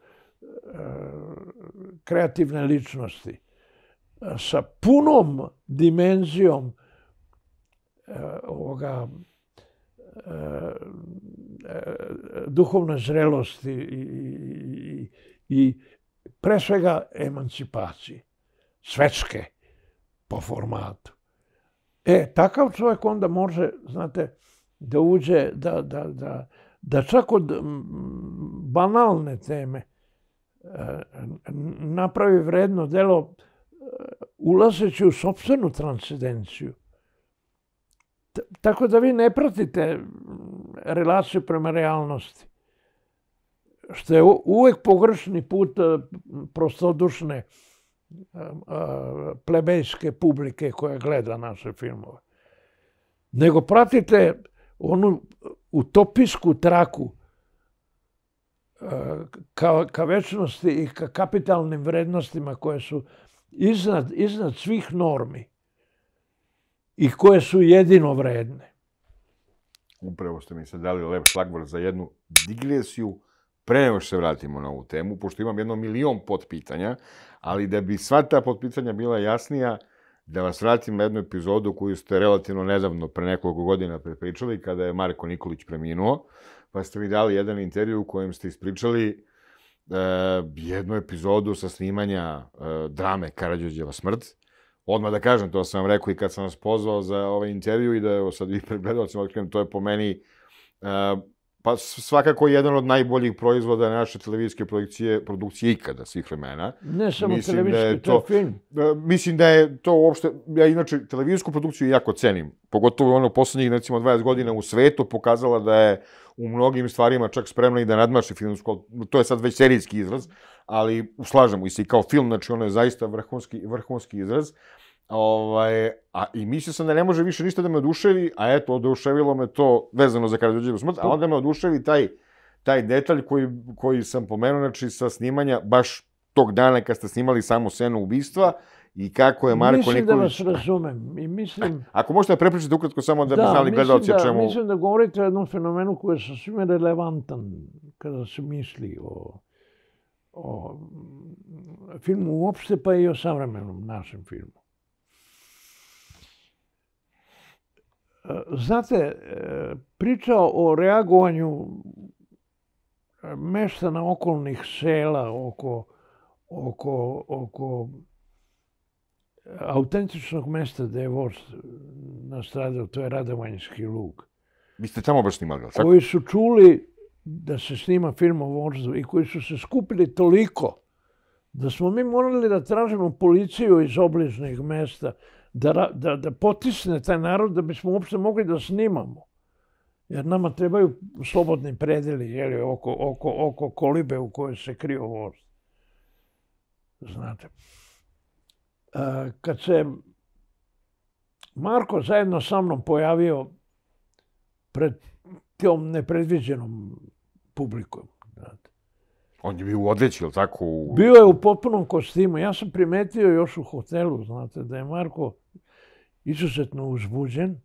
kreativne ličnosti uh, sa punom dimenzijom uh, ovoga uh, duhovne zrelosti i, i, i pre svega emancipacije, svetske po formatu. E, takav čovjek onda može, znate, da uđe, da, da, da, da čak od banalne teme napravi vredno delo ulazeći u sopstvenu transcendenciju. Tako da vi ne pratite relaciju prema realnosti. što je uvek pogrešni put prostodušne plebejske publike koja gleda naše filmove. Nego pratite onu utopijsku traku ka, ka večnosti i ka kapitalnim vrednostima koje su iznad, iznad svih normi i koje su jedino vredne. Upravo ste mi sad dali lep šlagvort za jednu digresiju, pre nego što se vratimo na ovu temu, pošto imam jedno milion potpitanja, ali da bi sva ta potpitanja bila jasnija, da vas vratim na jednu epizodu koju ste relativno nedavno, pre nekoliko godina prepričali, kada je Marko Nikolić preminuo, pa ste mi dali jedan intervju u kojem ste ispričali uh, jednu epizodu sa snimanja uh, drame Karađorđeva smrt. Odmah da kažem, to sam vam rekao i kad sam vas pozvao za ovaj intervju i da evo sad i pred gledalcima otkrijem, to je po meni uh, pa svakako jedan od najboljih proizvoda naše televizijske produkcije, produkcije ikada, svih vremena. Ne samo televizijski, to je film. Mislim da je to uopšte, ja inače televizijsku produkciju jako cenim, pogotovo ono poslednjih, recimo, dvadeset godina u svetu pokazala da je u mnogim stvarima čak spremna i da nadmaši filmsku, to je sad već serijski izraz, ali slažemo i se i kao film, znači ono je zaista vrhunski, vrhunski izraz. Ovaj, a i mislio sam da ne može više ništa da me oduševi, a eto, oduševilo me to vezano za Karađorđevu smrt, a onda me oduševi taj, taj detalj koji, koji sam pomenuo, znači sa snimanja baš tog dana kad ste snimali samu scenu ubistva i kako je Marko Nikolić... Mislim da vas razumem i mislim... Ako možete da prepričate ukratko samo da bi znali gledalci o čemu... Da, mislim da govorite o jednom fenomenu koji je sasvim relevantan kada se misli o, o filmu uopšte, pa i o savremenom našem filmu. Znate, priča o reagovanju meštana okolnih sela oko, oko, oko autentičnog mesta gde je voz nastradao, to je Radovanjski lug. Vi ste tamo baš snimali, tako? Koji su čuli da se snima film o voždu i koji su se skupili toliko da smo mi morali da tražimo policiju iz obližnjih mesta da, da, da potisne taj narod da bismo uopšte mogli da snimamo. Jer nama trebaju slobodni predeli, jeli, oko, oko, oko kolibe u kojoj se krio voz. Znate. A, kad se Marko zajedno sa mnom pojavio pred tom nepredviđenom publikom, znate. On je bio u odjeći, ili tako? U... Bio je u potpunom kostimu. Ja sam primetio još u hotelu, znate, da je Marko izuzetno uzbuđen.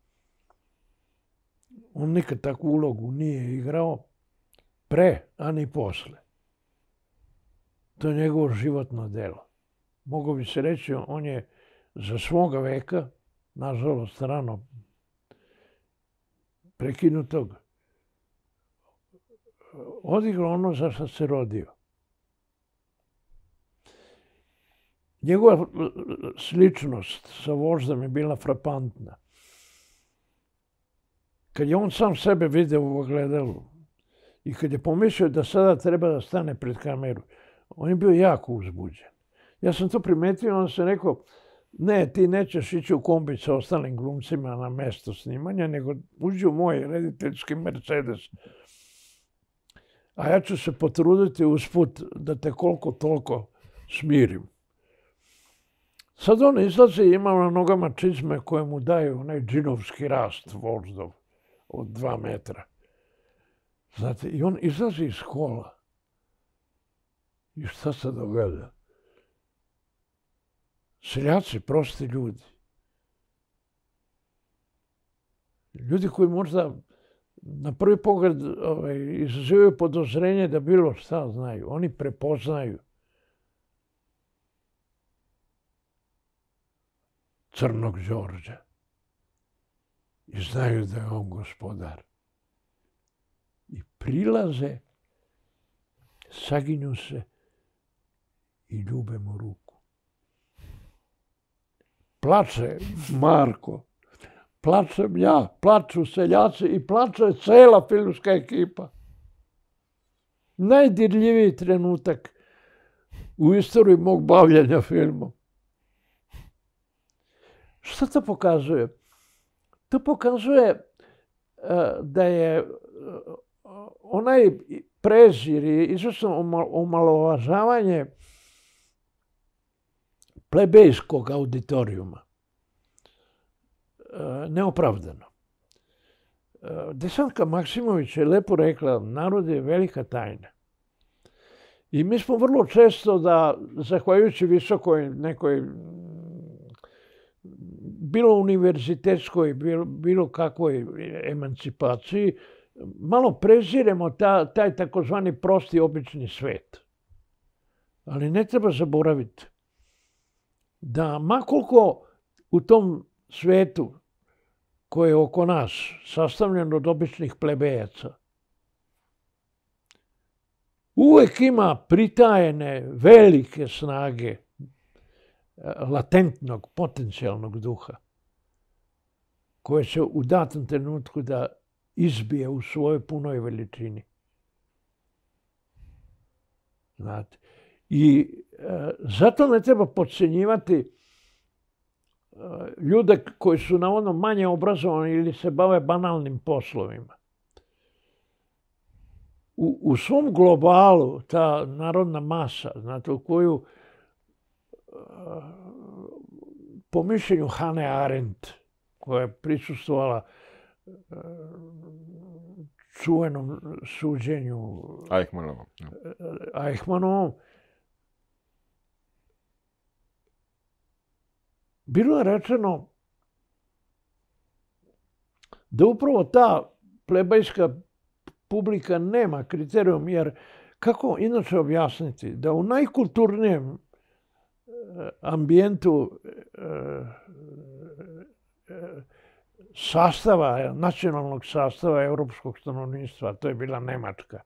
On nikad takvu ulogu nije igrao pre, a ni posle. To je njegovo životno delo. Mogu bi se reći, on je za svoga veka, nažalost rano prekinutog, odigrao ono za što se rodio. Njegova sličnost sa voždom je bila frapantna. Kad je on sam sebe video u ogledalu i kad je pomislio da sada treba da stane pred kameru, on je bio jako uzbuđen. Ja sam to primetio, on se rekao, ne, ti nećeš ići u kombi sa ostalim glumcima na mesto snimanja, nego uđi u moj rediteljski Mercedes. A ja ću se potruditi usput da te koliko toliko smirim. Sad on izlazi i ima na nogama čizme koje mu daju onaj džinovski rast voždov od dva metra. Znate, i on izlazi iz kola. I šta se događa? Seljaci, prosti ljudi. Ljudi koji možda na prvi pogled ovaj, izazivaju podozrenje da bilo šta znaju. Oni prepoznaju Crnog Đorđa i znaju da je on gospodar. I prilaze, saginju se i ljube mu ruku. Plače Marko, plačem ja, plaču seljaci i plače cela filmska ekipa. Najdirljiviji trenutak u istoriji mog bavljenja filmom. Šta to pokazuje? To pokazuje da je onaj prezir i izvrsno omalovažavanje plebejskog auditorijuma neopravdano. Desantka Maksimović je lepo rekla, narod je velika tajna. I mi smo vrlo često da, zahvaljujući visokoj nekoj, bilo univerzitetskoj, bilo, bilo kakvoj emancipaciji, malo preziremo ta, taj takozvani prosti obični svet. Ali ne treba zaboraviti da makoliko u tom svetu koje je oko nas sastavljeno od običnih plebejaca, uvek ima pritajene velike snage latentnog, potencijalnog duha, koje će u datom trenutku da izbije u svojoj punoj veličini. Znate. I e, zato ne treba podcenjivati e, ljude koji su navodno manje obrazovani ili se bave banalnim poslovima. U, u svom globalu ta narodna masa, znate, u koju e, po mišljenju Hane Arendt, koja je prisustvovala e, čuvenom suđenju Eichmannovom, Eichmannovom, bilo je rečeno da upravo ta plebejska publika nema kriterijum, jer kako inače objasniti da u najkulturnijem ambijentu sastava, nacionalnog sastava europskog stanovništva, to je bila Nemačka,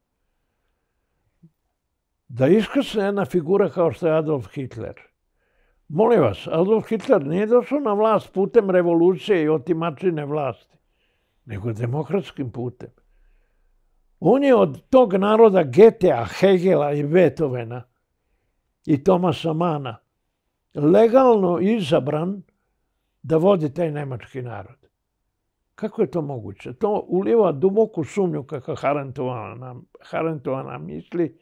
da iskrsne jedna figura kao što je Adolf Hitler. Molim vas, Adolf Hitler nije došao na vlast putem revolucije i otimačine vlasti, nego demokratskim putem. On je od tog naroda Goethea, Hegela i Beethovena i Thomasa Mana legalno izabran da vodi taj nemački narod. Kako je to moguće? To uliva duboku sumnju kako Harentovana misli,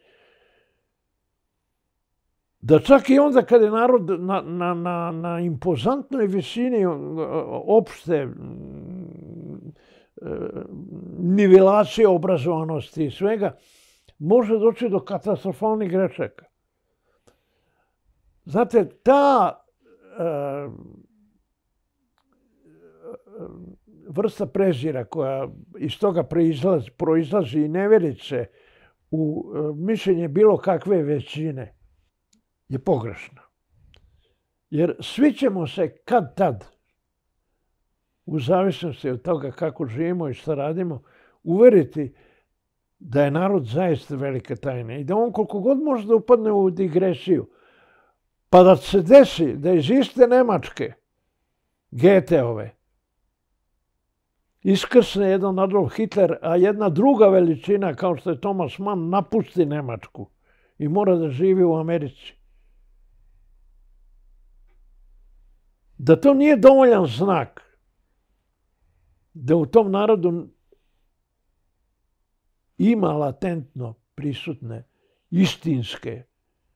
da čak i onda kad je narod na, na, na, na impozantnoj visini opšte nivelacije obrazovanosti i svega, može doći do katastrofalnih grešaka. Znate, ta e, vrsta prezira koja iz toga proizlazi, proizlazi i nevjerice u e, mišljenje bilo kakve većine je pogrešna. Jer svi ćemo se kad tad, u zavisnosti od toga kako živimo i šta radimo, uveriti da je narod zaista velika tajna i da on koliko god može da upadne u digresiju, pa da se desi da iz iste Nemačke, Goetheove, iskrsne jedan Adolf Hitler, a jedna druga veličina kao što je Thomas Mann napusti Nemačku i mora da živi u Americi. Da to nije dovoljan znak da u tom narodu ima latentno prisutne istinske,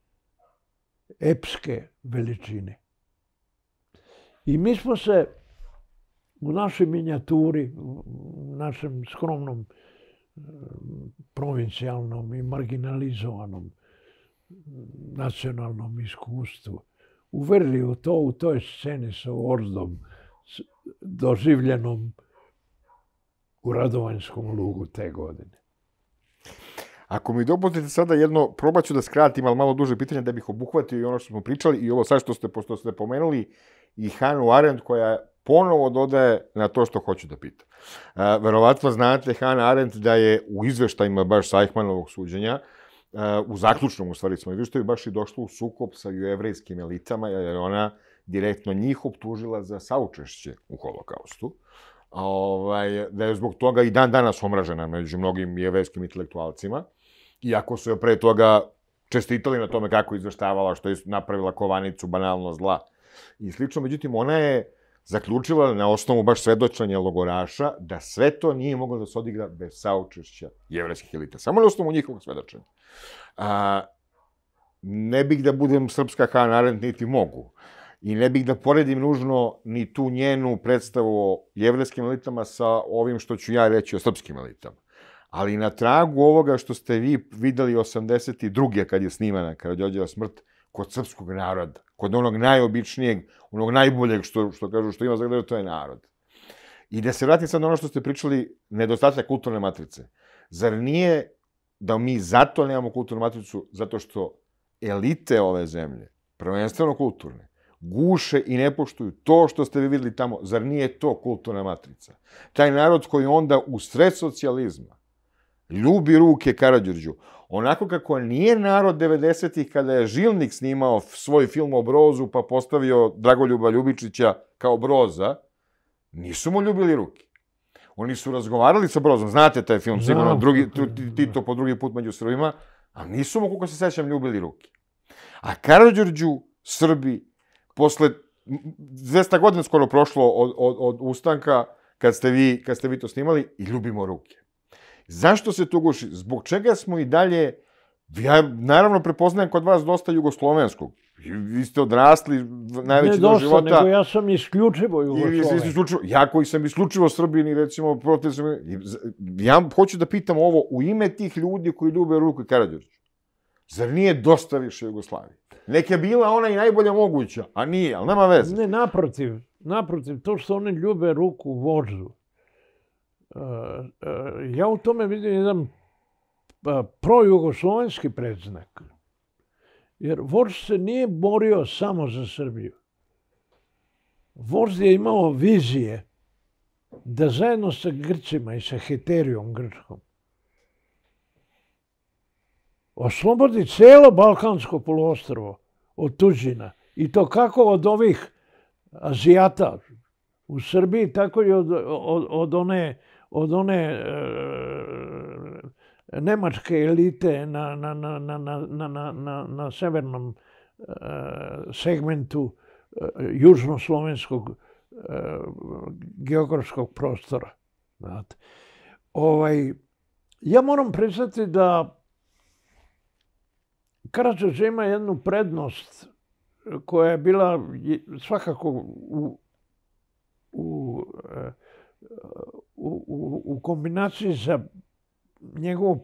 epske veličine. I mi smo se u našoj minijaturi, u našem skromnom, provincijalnom i marginalizovanom nacionalnom iskustvu uverili u to u toj sceni sa Orzom doživljenom u Radovanjskom lugu te godine. Ako mi dopustite sada jedno, probat ću da skratim, ali malo duže pitanje da bih obuhvatio i ono što smo pričali i ovo sad što ste, pošto ste pomenuli i Hanu Arendt koja ponovo dodaje na to što hoću da pitam. Uh, verovatno znate Hana Arendt da je u izveštajima baš sa Eichmannovog suđenja, uh, u zaključnom u stvari smo izveštaju, baš i došlo u sukob sa jevrejskim elitama, jer je ona direktno njih optužila za saučešće u holokaustu. Ovaj, da je zbog toga i dan danas omražena među mnogim jevrejskim intelektualcima, iako su joj pre toga čestitali na tome kako izveštavala, što je napravila kovanicu banalno zla i slično. Međutim, ona je zaključila na osnovu baš svedočanja logoraša da sve to nije moglo da se odigra bez saučešća jevrejskih elita. Samo na osnovu njihovog svedočenja. A, ne bih da budem srpska Hannah Arendt, niti mogu. I ne bih da poredim nužno ni tu njenu predstavu o jevrejskim elitama sa ovim što ću ja reći o srpskim elitama. Ali na tragu ovoga što ste vi videli osamdeset druge kad je snimana Karađorđeva smrt kod srpskog naroda, kod onog najobičnijeg, onog najboljeg što, što kažu što ima za to je narod. I da se vratim sad na ono što ste pričali, nedostatak kulturne matrice. Zar nije da mi zato nemamo kulturnu matricu, zato što elite ove zemlje, prvenstveno kulturne, guše i ne poštuju to što ste vi videli tamo, zar nije to kulturna matrica? Taj narod koji onda u sred socijalizma ljubi ruke Karađorđu, onako kako nije narod devedesetih kada je Žilnik snimao svoj film o Brozu pa postavio Dragoljuba Ljubičića kao Broza, nisu mu ljubili ruke. Oni su razgovarali sa Brozom, znate taj film, sigurno drugi, Tito po drugi put među Srbima, a nisu mu, kako se sećam, ljubili ruke. A Karađorđu Srbi, posle dvesta godina skoro prošlo od, od, od ustanka, kad ste, vi, kad ste vi to snimali, i ljubimo ruke. Zašto se to guši? Zbog čega smo i dalje, ja naravno prepoznajem kod vas dosta jugoslovenskog. Vi ste odrasli najveći do života. Ne dosta, nego ja sam isključivo jugosloven. Ja koji sam isključivo Srbini, recimo, protiv Srbini. Ja hoću da pitam ovo u ime tih ljudi koji ljube ruku Karađorđu. Zar nije dosta više Jugoslavije? Neka je bila ona i najbolja moguća, a nije, ali nema veze. Ne, naprotiv. Naprotiv, to što oni ljube ruku voždu. Ja u tome vidim jedan projugoslovenski predznak. Jer vožd se nije borio samo za Srbiju. Vožd je imao vizije da zajedno sa Grcima i sa Heterijom Grčkom oslobodi celo Balkansko poluostrvo od tuđina. I to kako od ovih Azijata u Srbiji, tako i od, od, od one, od one e, nemačke elite na, na, na, na, na, na, na, na severnom e, segmentu e, južnoslovenskog e, geografskog prostora. Znate. Ovaj, ja moram priznati da Karađorđe ima jednu prednost koja je bila svakako u, u, u, u kombinaciji za njegovo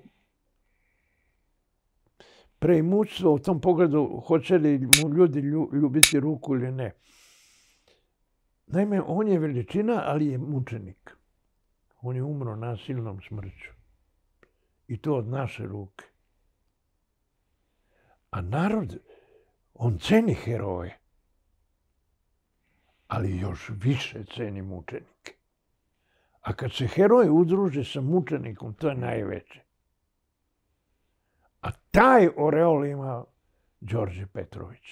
preimućstvo u tom pogledu hoće li mu ljudi ljubiti ruku ili ne. Naime, on je veličina, ali je mučenik. On je umro nasilnom smrću. I to od naše ruke. A narod, on ceni heroje, ali još više ceni mučenike. A kad se heroj udruži sa mučenikom, to je najveće. A taj oreol ima Đorđe Petrović.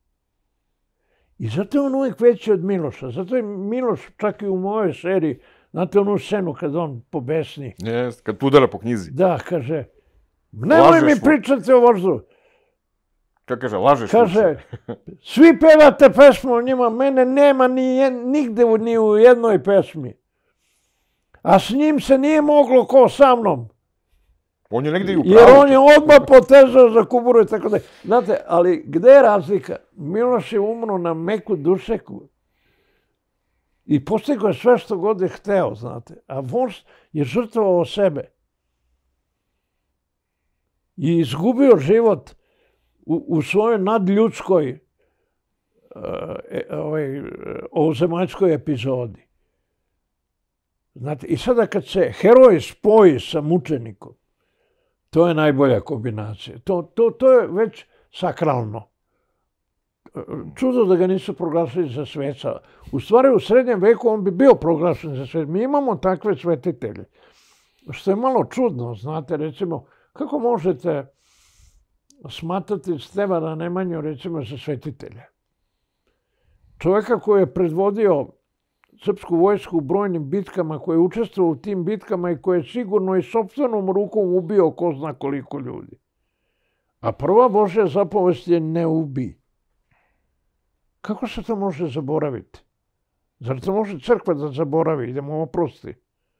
I zato je on uvijek veći od Miloša. Zato je Miloš, čak i u mojoj seriji, znate onu scenu kad on pobesni. Jes, kad udara po knjizi. Da, kaže, nemoj mi pričati o voždu. Kako kaže, lažeš? Kaže, svi pevate pesmu o njima, mene nema ni nigde ni u jednoj pesmi. A s njim se nije moglo ko sa mnom. On je negde i u pravu. Jer on je odmah potezao za kuburu i tako da. Znate, ali gde je razlika? Miloš je umro na meku dušeku. I postigao je sve što god je hteo, znate. A vožd je žrtvovao sebe. I izgubio život u, u svojoj nadljudskoj ovaj, ovozemaljskoj epizodi. Znate, i sada kad se heroj spoji sa mučenikom, to je najbolja kombinacija. To, to, to je već sakralno. Čudo da ga nisu proglasili za sveca. U stvari, u srednjem veku on bi bio proglašen za sveca. Mi imamo takve svetitelje. Što je malo čudno, znate, recimo, kako možete smatrati Stevana Nemanju, recimo, za svetitelja? Čovjeka koji je predvodio srpsku vojsku u brojnim bitkama, koji je učestvovao u tim bitkama i koji je sigurno i sopstvenom rukom ubio ko zna koliko ljudi. A prva Božja zapovest je ne ubij. Kako se to može zaboraviti? Zar to može crkva da zaboravi i da mu oprosti?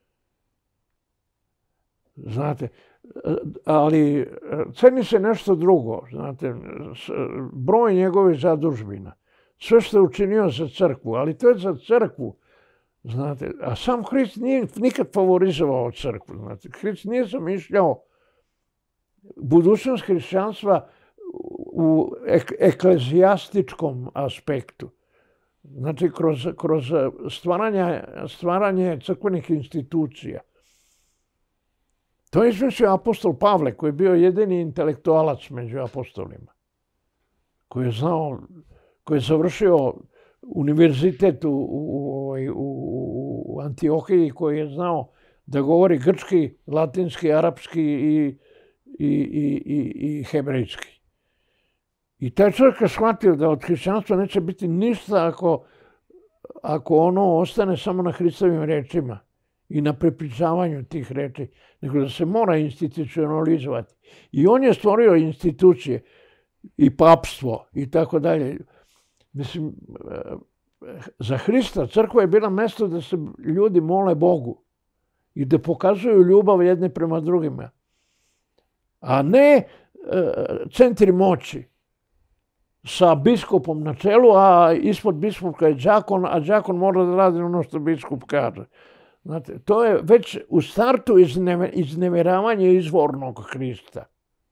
Znate, ali ceni se nešto drugo. Znate, broj njegovih zadužbina. Sve što je učinio za crkvu, ali to je za crkvu. Znate, a sam Hrist nije nikad favorizovao crkvu. Znate, Hrist nije zamišljao budućnost hrišćanstva u ek eklezijastičkom aspektu. Znači, kroz, kroz stvaranje, stvaranje crkvenih institucija. To je izmislio apostol Pavle, koji je bio jedini intelektualac među apostolima. Koji je znao, koji je završio univerzitet u, u, u, u Antiohiji, koji je znao da govori grčki, latinski, arapski i, i, i, i, i hebrejski. I taj čovjek je shvatio da od hrišćanstva neće biti ništa ako, ako ono ostane samo na Hristovim rečima i na prepričavanju tih reči, nego da se mora institucionalizovati. I on je stvorio institucije i papstvo i tako dalje. Mislim, za Hrista crkva je bila mjesto da se ljudi mole Bogu i da pokazuju ljubav jedne prema drugima, a ne centri moći sa biskupom na čelu, a ispod biskupa je đakon, a đakon mora da radi ono što biskup kaže. Znate, to je već u startu izneveravanje izvornog Hrista.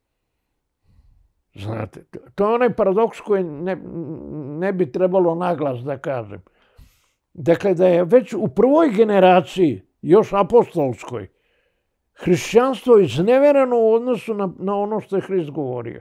Znate, to je onaj paradoks koji ne, ne bi trebalo naglas da kažem. Dakle, da je već u prvoj generaciji, još apostolskoj, hrišćanstvo iznevereno u odnosu na, na ono što je Hrist govorio.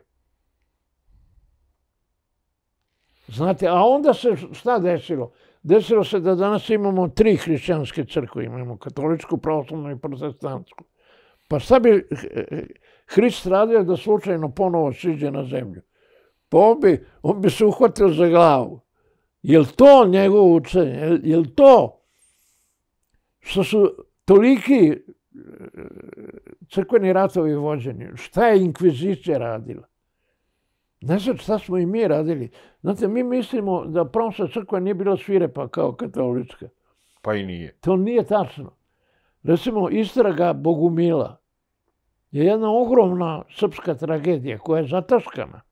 Znate, a onda se šta desilo? Desilo se da danas imamo tri hrišćanske crkve. Imamo katoličku, pravoslavnu i protestantsku. Pa šta bi Hrist radio da slučajno ponovo siđe na zemlju? Pa on bi, on bi se uhvatio za glavu. Je li to njegovo učenje? Je li to što su toliki crkveni ratovi vođeni? Šta je inkvizicija radila? Ne znam šta smo i mi radili. Znate, mi mislimo da pravoslavna crkva nije bila svirepa kao katolička. Pa i nije. To nije tačno. Recimo, istraga Bogumila je jedna ogromna srpska tragedija koja je zataškana.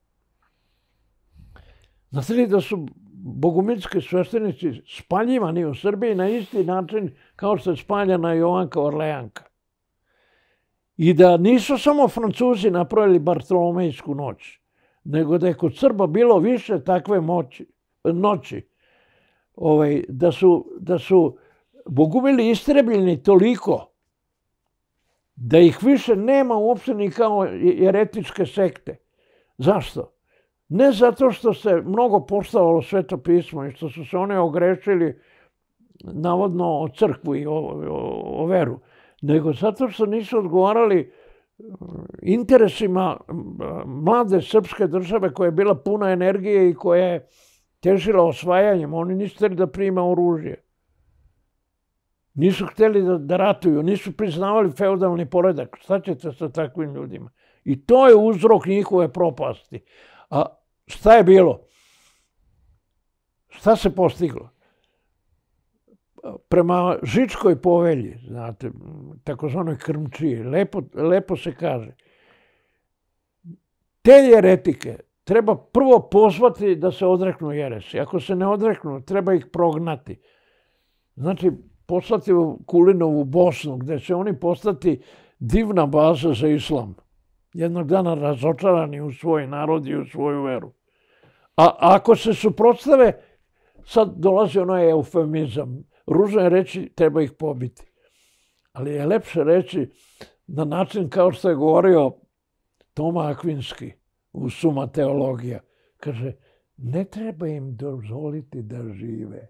Znate li da su bogumilski sveštenici spaljivani u Srbiji na isti način kao što je spaljena Jovanka Orleanka? I da nisu samo Francuzi napravili Bartolomejsku noć, nego da je kod Srba bilo više takve moći, noći. Ovaj, da, su, da su bogumili istrebljeni toliko da ih više nema uopšte ni kao jeretičke sekte. Zašto? Ne zato što se mnogo poštovalo Sveto pismo i što su se one ogrešili navodno o crkvu i o, o, o veru, nego zato što nisu odgovarali interesima mlade srpske države koja je bila puna energije i koja je težila osvajanjem. Oni nisu htjeli da prima oružje. Nisu htjeli da, da ratuju, nisu priznavali feudalni poredak. Šta ćete sa takvim ljudima? I to je uzrok njihove propasti. A šta je bilo? Šta se postiglo? Prema Žičkoj povelji, znate, takozvanoj krmčiji, lepo, lepo se kaže, te jeretike treba prvo pozvati da se odreknu jeresi. Ako se ne odreknu, treba ih prognati. Znači, poslati u Kulinovu Bosnu, gdje će oni postati divna baza za islam. Jednog dana razočarani u svoj narod i u svoju veru. A ako se suprotstave, sad dolazi onaj eufemizam. Ružno je reći, treba ih pobiti. Ali je lepše reći na način kao što je govorio Toma Akvinski u Suma teologija. Kaže, ne treba im dozvoliti da žive.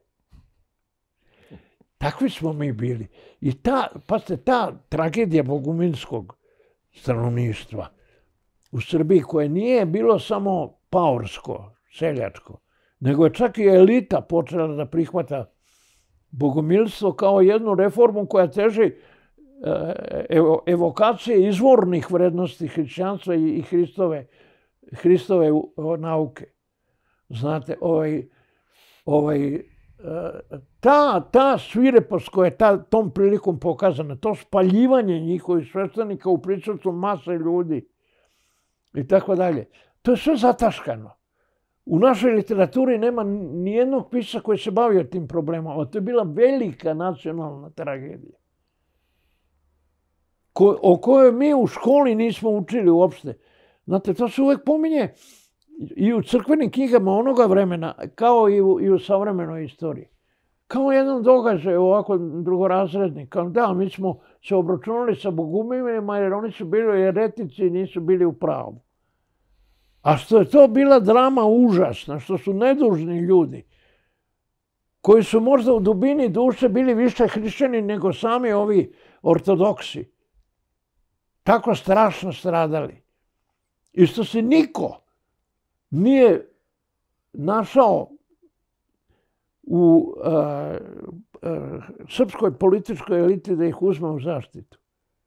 Takvi smo mi bili. I ta, pazite, ta tragedija bogumilskog stanovništva u Srbiji, koje nije bilo samo paorsko, seljačko, nego je čak i elita počela da prihvata bogumilstvo kao jednu reformu koja teži evo, evokacije izvornih vrednosti hrišćanstva i Hristove, Hristove nauke. Znate, ovaj, ovaj, ta, ta svirepost koja je ta, tom prilikom pokazana, to spaljivanje njihovih sveštenika u prisustvu mase ljudi i tako dalje, to je sve zataškano. U našoj literaturi nema nijednog pisca koji se bavio tim problemom, a to je bila velika nacionalna tragedija, ko, o kojoj mi u školi nismo učili uopšte. Znate, to se uvek pominje i u crkvenim knjigama onoga vremena, kao i u, i u savremenoj istoriji. Kao jedan događaj ovako drugorazredni. Kao da, mi smo se obračunali sa bogumilima jer oni su bili eretici i nisu bili u pravu. A što je to bila drama užasna, što su nedužni ljudi, koji su možda u dubini duše bili više hrišćani nego sami ovi ortodoksi, tako strašno stradali. I što se niko nije našao u uh, uh, srpskoj političkoj eliti da ih uzme u zaštitu.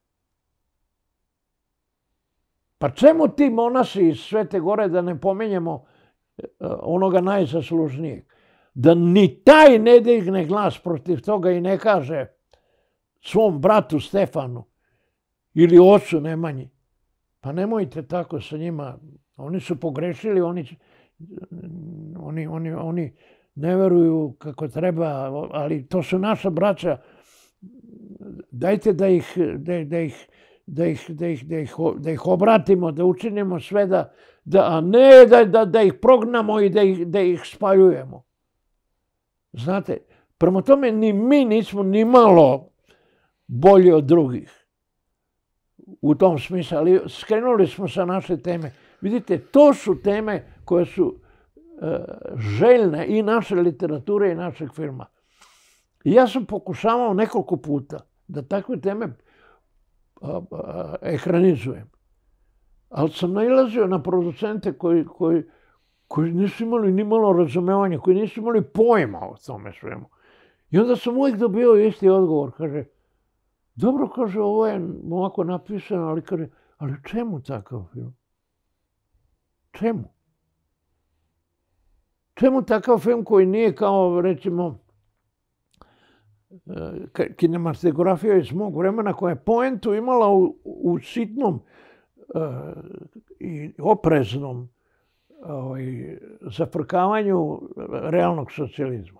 Pa čemu ti monasi iz Svete Gore, da ne pominjemo uh, onoga najzaslužnijeg, da ni taj ne digne glas protiv toga i ne kaže svom bratu Stefanu ili ocu Nemanji, pa nemojte tako sa njima, oni su pogrešili, oni, oni, oni, oni ne veruju kako treba, ali to su naša braća, dajte da ih, da, da ih, da ih, da ih, da ih, da ih obratimo, da učinimo sve, da, da, a ne da, da, da ih prognamo i da ih, da ih spaljujemo. Znate, prema tome ni mi nismo ni malo bolji od drugih u tom smislu, ali skrenuli smo sa naše teme. Vidite, to su teme koje su e, željne i naše literature i našeg filma. I ja sam pokušavao nekoliko puta da takve teme a, a, ekranizujem. Ali sam nailazio na producente koji, koji, koji nisu imali ni malo razumevanja, koji nisu imali pojma o tome svemu. I onda sam uvijek dobio isti odgovor. Kaže, dobro, kaže, ovo je ovako napisano, ali kaže, ali čemu takav film? Čemu? Čemu takav film koji nije kao, recimo, kinematografija iz mog vremena, koja je poentu imala u, u sitnom uh, i opreznom ovaj, zafrkavanju realnog socijalizma.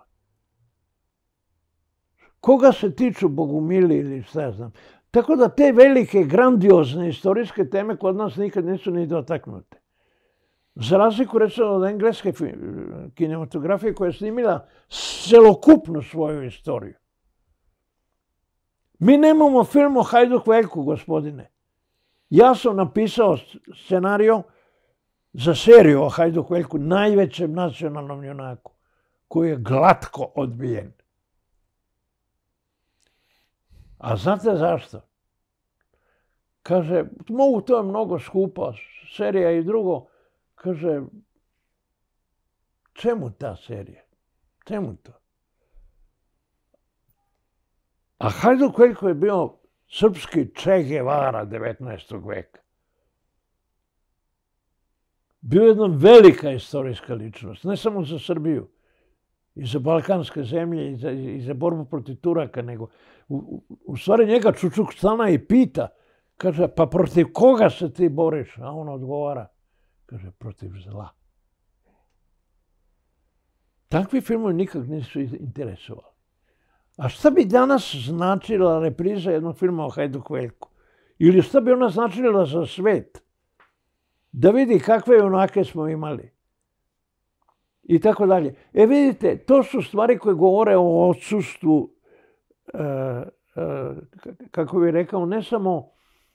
Koga se tiču bogumili ili šta znam. Tako da te velike, grandiozne istorijske teme kod nas nikad nisu ni dotaknute. Za razliku, recimo, od engleske kinematografije koja je snimila celokupnu svoju istoriju. Mi nemamo film o Hajduk Veljku, gospodine. Ja sam napisao scenario za seriju o Hajduk Veljku, najvećem nacionalnom junaku, koji je glatko odbijen. A znate zašto? Kaže, mogu, to je mnogo skupa, serija i drugo. Kaže, čemu ta serija? Čemu to? A Hajduk Veljko je bio srpski Che Guevara devetnaestog veka. Bio je jedna velika istorijska ličnost, ne samo za Srbiju, i za balkanske zemlje, i za, i za borbu protiv Turaka, nego u, u, u stvari njega Čučuk stana i pita, kaže, pa protiv koga se ti boriš? A on odgovara, kaže, protiv zla. Takvi filmovi nikak nisu interesovali. A šta bi danas značila repriza jednog filma o Hajduk Veljku? Ili šta bi ona značila za svet? Da vidi kakve junake smo imali. I tako dalje. E vidite, to su stvari koje govore o odsustvu, e, e, kako bih rekao, ne samo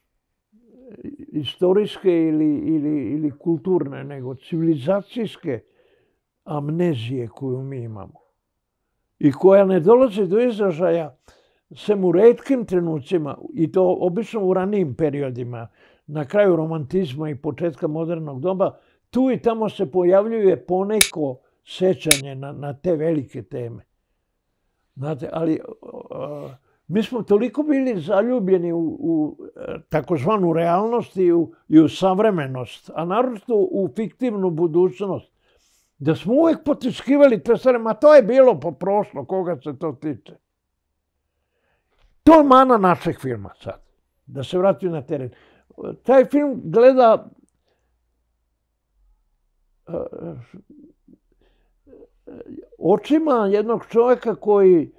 istorijske ili, ili, ili kulturne, nego civilizacijske amnezije koju mi imamo. I koja ne dolazi do izražaja sem u retkim trenucima, i to obično u ranijim periodima, na kraju romantizma i početka modernog doba, tu i tamo se pojavljuje poneko sećanje na, na te velike teme. Znate, ali uh, mi smo toliko bili zaljubljeni u, u takozvanu realnost i u, i u savremenost, a naročito u fiktivnu budućnost, Da smo uvek potiskivali te stvari, ma to je bilo poprošlo, koga se to tiče. To je mana našeg filma sad. Da se vratim na teren. Taj film gleda očima jednog čovjeka koji,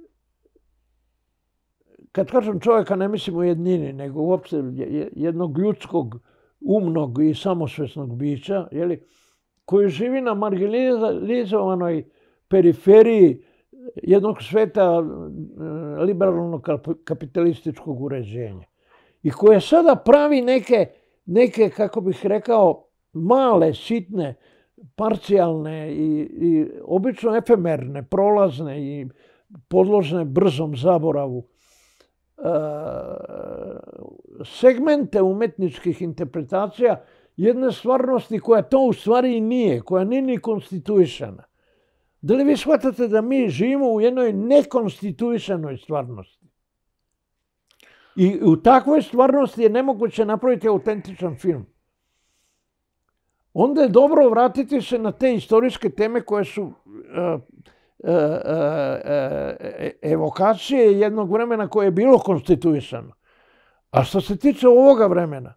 kad kažem čovjeka ne mislim u jednini, nego uopšte jednog ljudskog, umnog i samosvesnog bića, jeli, koji živi na marginalizovanoj periferiji jednog sveta liberalnog kapitalističkog uređenja. I koje sada pravi neke, neke, kako bih rekao, male, sitne, parcijalne i, i obično efemerne, prolazne i podložne brzom zaboravu segmente umetničkih interpretacija jedne stvarnosti koja to u stvari i nije, koja nije ni konstituisana. Da li vi shvatate da mi živimo u jednoj nekonstituisanoj stvarnosti? I u takvoj stvarnosti je nemoguće napraviti autentičan film. Onda je dobro vratiti se na te istorijske teme koje su evokacije jednog vremena koje je bilo konstituisano. A što se tiče ovoga vremena,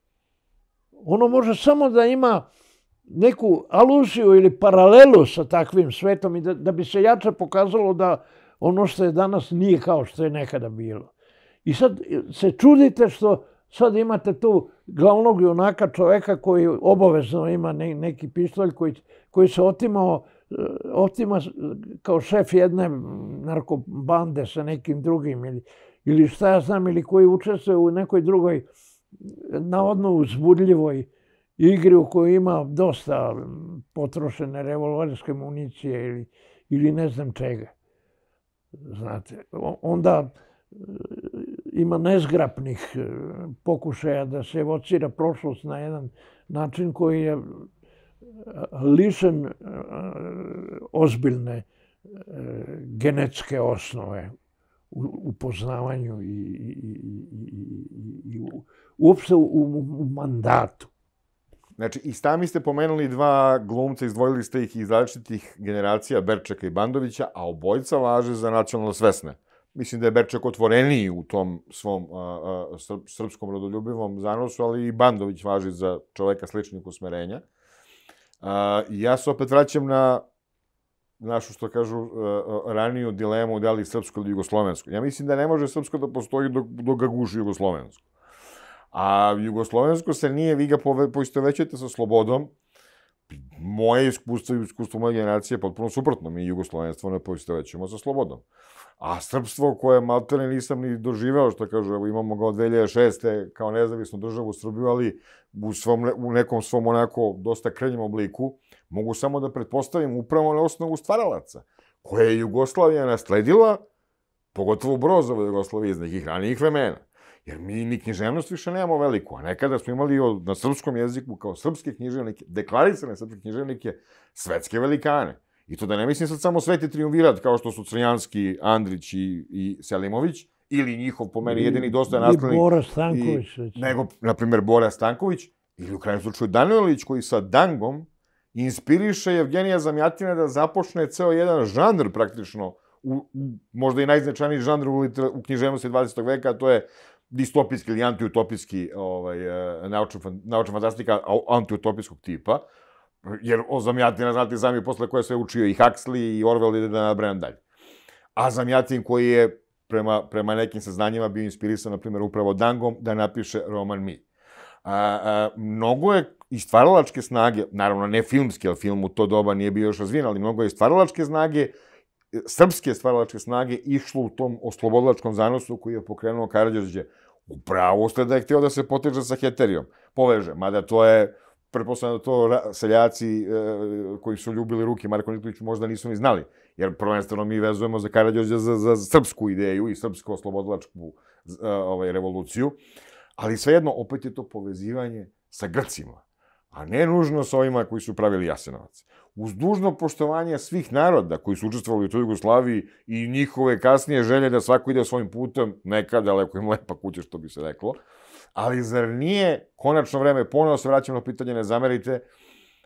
ono može samo da ima neku aluziju ili paralelu sa takvim svetom i da, da bi se jače pokazalo da ono što je danas nije kao što je nekada bilo. I sad se čudite što sad imate tu glavnog junaka čoveka koji obavezno ima ne, neki pištolj koji, koji se otimao, otima kao šef jedne narkobande sa nekim drugim ili, ili šta ja znam, ili koji učestvuje u nekoj drugoj navodno uzbudljivoj igri u kojoj ima dosta potrošene revolverske municije ili, ili ne znam čega. Znate, onda ima nezgrapnih pokušaja da se evocira prošlost na jedan način koji je lišen ozbiljne genetske osnove u poznavanju i, i, i, i uopšte u, u mandatu. Znači, i sami ste pomenuli dva glumca, izdvojili ste ih iz različitih generacija, Berčeka i Bandovića, a obojica važe za nacionalno svesne. Mislim da je Berček otvoreniji u tom svom a, a, srp, srpskom rodoljubivom zanosu, ali i Bandović važi za čoveka sličnih usmerenja. A, ja se opet vraćam na našu, što kažu, a, a, raniju dilemu da li srpsko ili jugoslovensko. Ja mislim da ne može srpsko da postoji dok, dok ga guši jugoslovensko. A jugoslovensko se nije, vi ga poistovećujete sa slobodom. Moje iskustvo i iskustvo moje generacije je potpuno suprotno. Mi jugoslovenstvo ne poistovećujemo sa slobodom. A srpstvo koje maltene nisam ni doživeo, što kažu, evo imamo ga od dve hiljade šeste kao nezavisnu državu Srbiju, ali u, svom, u nekom svom onako dosta krnjem obliku, mogu samo da pretpostavim upravo na osnovu stvaralaca, koje je Jugoslavija nasledila, pogotovo Brozova Jugoslavija iz nekih ranijih vremena. Jer mi ni književnost više nemamo veliku, a nekada smo imali na srpskom jeziku kao srpske književnike, deklarisane srpske književnike, svetske velikane. I to da ne mislim sad samo Sveti triumvirat, kao što su Crnjanski, Andrić i, i Selimović, ili njihov, po meni, jedini dosta naslednik. I Bora Stanković. I, nego, na primjer, Bora Stanković, ili u krajnjem slučaju Danojlić, koji sa Dangom inspiriše Evgenija Zamjatina da započne ceo jedan žanr, praktično, u, u, možda i najznačajniji žanr u, u književnosti dvadesetog veka, a to je distopijski ili antiutopijski ovaj, naučna fantastika antiutopijskog tipa. Jer o Zamjatina, znate sami, posle koje se učio i Huxley i Orwell, i da nabrajam dalje. A Zamjatin koji je, prema, prema nekim saznanjima, bio inspirisan, na primjer, upravo Dangom, da napiše roman Mi. A, a, mnogo je i stvaralačke snage, naravno ne filmske, ali film u to doba nije bio još razvijen, ali mnogo je i stvaralačke snage, srpske stvaralačke snage išlo u tom oslobodilačkom zanosu koji je pokrenuo Karađorđe. Upravo usled da je htio da se poteže sa Heterijom. Poveže, mada to je, pretpostavljam da to seljaci e, koji su ljubili ruke Marko Nikoliću možda nisu ni znali. Jer prvenstveno mi vezujemo za Karađorđa za, za srpsku ideju i srpsku oslobodilačku e, ovaj, revoluciju. Ali svejedno, opet je to povezivanje sa Grcima, a ne nužno sa ovima koji su pravili Jasenovac. Uz dužno poštovanje svih naroda koji su učestvovali u toj Jugoslaviji i njihove kasnije želje da svako ide svojim putem, nekad daleko im lepa kuća, što bi se reklo, ali zar nije konačno vreme, ponovo se vraćam na pitanje, ne zamerite,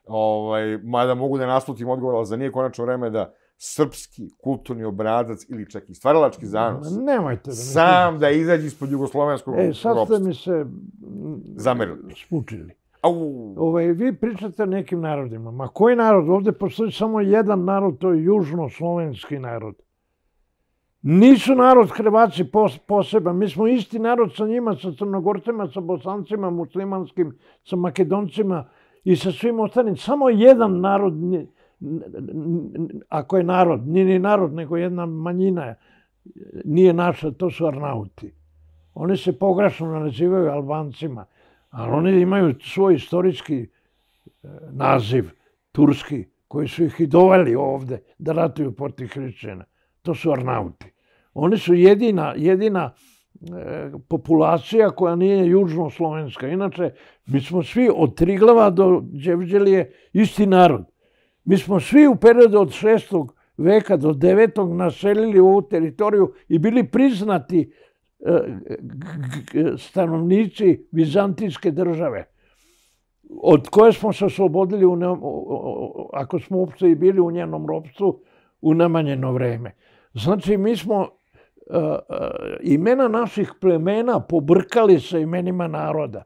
ovaj, mada mogu da naslutim odgovor, ali za nije konačno vreme da srpski kulturni obrazac ili čak i stvaralački zanos Nemojte da mi sam da izađe ispod jugoslovenskog E, sad ropstva. ste mi se Zamerili. smučili. Au. Ovaj, vi pričate o nekim narodima. Ma koji narod? Ovde postoji samo jedan narod, to je južnoslovenski narod. Nisu narod Hrvaci poseban. Mi smo isti narod sa njima, sa Crnogorcima, sa Bosancima, muslimanskim, sa Makedoncima i sa svim ostalim. Samo jedan narod, ako je narod, nije ni narod, nego jedna manjina, nije naša, to su Arnauti. Oni se pogrešno nazivaju Albancima, ali oni imaju svoj istorijski naziv, turski, koji su ih i doveli ovde da ratuju protiv hrišćana. To su Arnauti. Oni su jedina, jedina e, populacija koja nije južnoslovenska. Inače, mi smo svi od Triglava do Đevđelije isti narod. Mi smo svi u periodu od šestog veka do devetog naselili ovu teritoriju i bili priznati e, stanovnici vizantijske države, od koje smo se oslobodili, u ne, ako smo uopšte i bili u njenom ropstvu, u nemanjeno vreme. Znači, mi smo uh, uh, imena naših plemena pobrkali sa imenima naroda.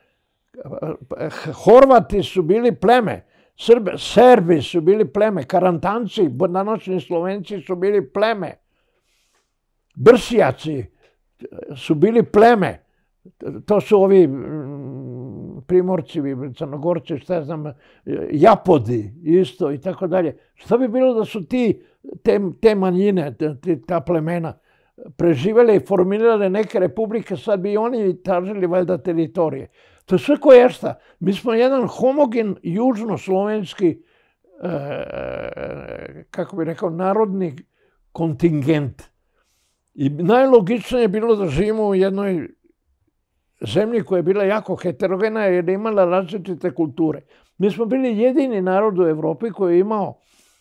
Horvati su bili pleme, Srbe, Serbi su bili pleme, Karantanci, današnji Slovenci su bili pleme, Brsjaci su bili pleme, to su ovi Primorci, Crnogorci, šta ja znam, Japodi isto i tako dalje. Šta bi bilo da su ti, te, te manjine, te, ta plemena preživjeli i formirale neke republike, sad bi oni tražili valjda teritorije. To je sve koješta. Mi smo jedan homogen južnoslovenski, e, kako bi rekao, narodni kontingent. I najlogičnije je bilo da živimo u jednoj zemlji koja je bila jako heterogena jer je imala različite kulture. Mi smo bili jedini narod u Evropi koji je imao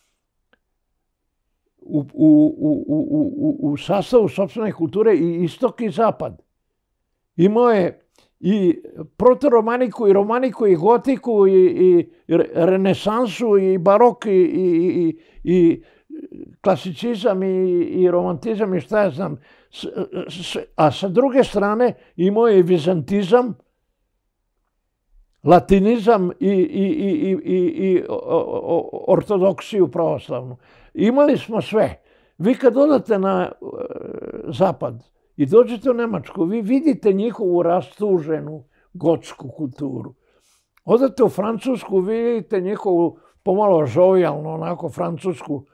u, u, u, u, u sastavu sopstvene kulture i istok i zapad. Imao je i protoromaniku, i romaniku, i gotiku, i, i renesansu, i barok, i, i, i klasicizam, i, i romantizam, i šta ja znam. A sa druge strane imao je vizantizam, latinizam i, i, i, i, i ortodoksiju pravoslavnu. Imali smo sve. Vi kad odate na zapad i dođete u Nemačku, vi vidite njihovu rastuženu gotsku kulturu. Odate u Francusku, vi vidite njihovu pomalo žovijalnu, onako francusku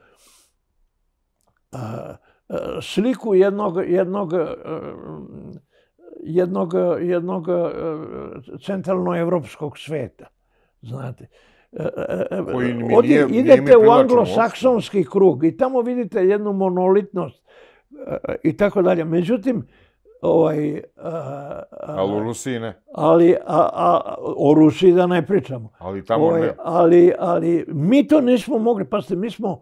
a, sliku jednog, jednog, jednog, jednog centralnoevropskog sveta, znate. Odi, idete u anglosaksonski krug i tamo vidite jednu monolitnost i tako dalje. Međutim, ovaj... A, ali u Rusiji ne. Ali, a, a, o Rusiji da ne pričamo. Ali tamo ovaj, ne. Ali, ali mi to nismo mogli, pazite, mi smo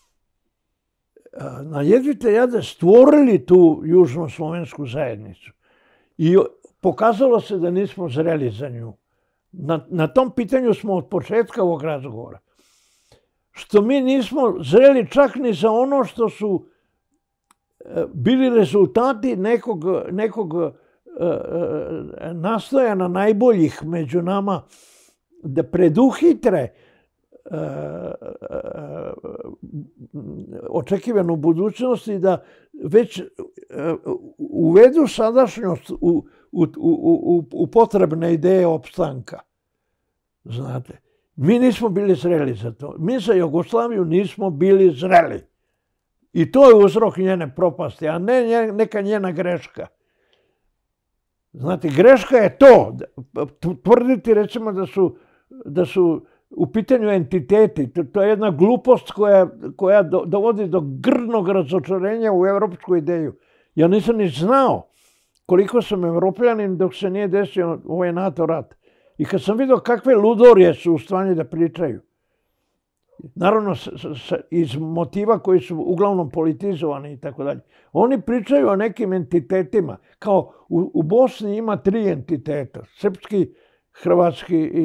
na jedvite jade stvorili tu južnoslovensku zajednicu. I pokazalo se da nismo zreli za nju. Na, na tom pitanju smo od početka ovog razgovora. Što mi nismo zreli čak ni za ono što su bili rezultati nekog, nekog uh, nastojana najboljih među nama da preduhitre uh, očekivanu budućnost i da već uh, uvedu sadašnjost u, u, u, u, u potrebne ideje opstanka. Znate, mi nismo bili zreli za to. Mi za Jugoslaviju nismo bili zreli. I to je uzrok njene propasti, a ne neka njena greška. Znate, greška je to, tvrditi recimo da su, da su u pitanju entiteti. To, to je jedna glupost koja, koja do, dovodi do grdnog razočarenja u evropsku ideju. Ja nisam ni znao koliko sam evropljanin dok se nije desio ovaj NATO rat. I kad sam vidio kakve ludorije su u stanju da pričaju, naravno iz motiva koji su uglavnom politizovani i tako dalje. Oni pričaju o nekim entitetima. Kao u, u Bosni ima tri entiteta. Srpski, hrvatski i,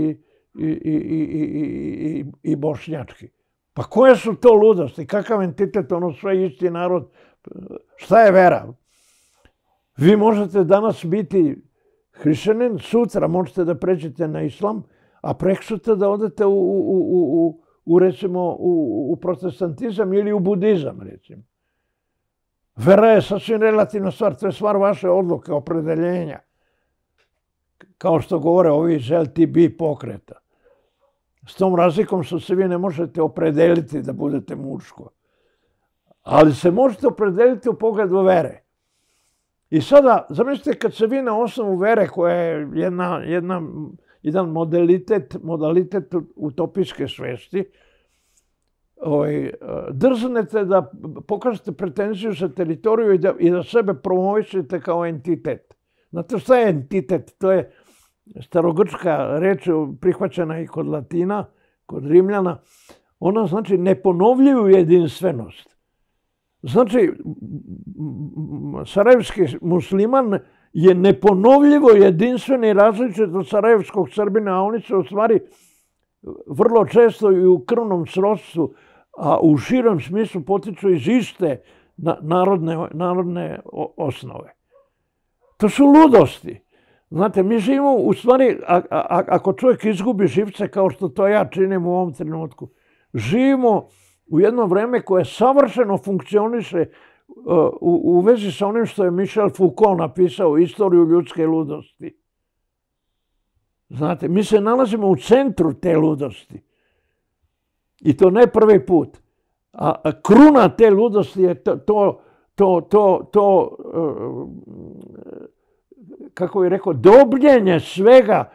i, i, i, i, i bošnjački. Pa koje su to ludosti? Kakav entitet, ono sve isti narod? Šta je vera? Vi možete danas biti hrišćanin, sutra možete da pređete na islam, a preksutra da odete u, u, u, u, u recimo, u, u protestantizam ili u budizam, recimo. Vera je sasvim relativna stvar, to je stvar vaše odluke, opredeljenja. Kao što govore ovi iz L T B pokreta. S tom razlikom što se vi ne možete opredeliti da budete muško. Ali se možete opredeliti u pogledu vere. I sada, zamislite kad se vi na osnovu vere, koja je jedna, jedna, jedan modalitet, modalitet utopijske svesti, ovaj, drznete da pokažete pretenziju za teritoriju i da, i da sebe promovišete kao entitet. Znate šta je entitet? To je starogrčka reč prihvaćena i kod Latina, kod Rimljana. Ona znači neponovljivu jedinstvenost. Znači, sarajevski musliman je neponovljivo jedinstven i različit od sarajevskog Srbina, a oni se u stvari vrlo često i u krvnom srodstvu, a u širem smislu potiču iz iste narodne, narodne osnove. To su ludosti. Znate, mi živimo, u stvari, a, a, ako čovjek izgubi živce, kao što to ja činim u ovom trenutku, živimo u jedno vreme koje savršeno funkcioniše uh, u, u vezi sa onim što je Michel Foucault napisao, Istoriju ljudske ludosti. Znate, mi se nalazimo u centru te ludosti. I to ne prvi put. A, a kruna te ludosti je to, to, to, to, to uh, kako bih rekao, dobljenje svega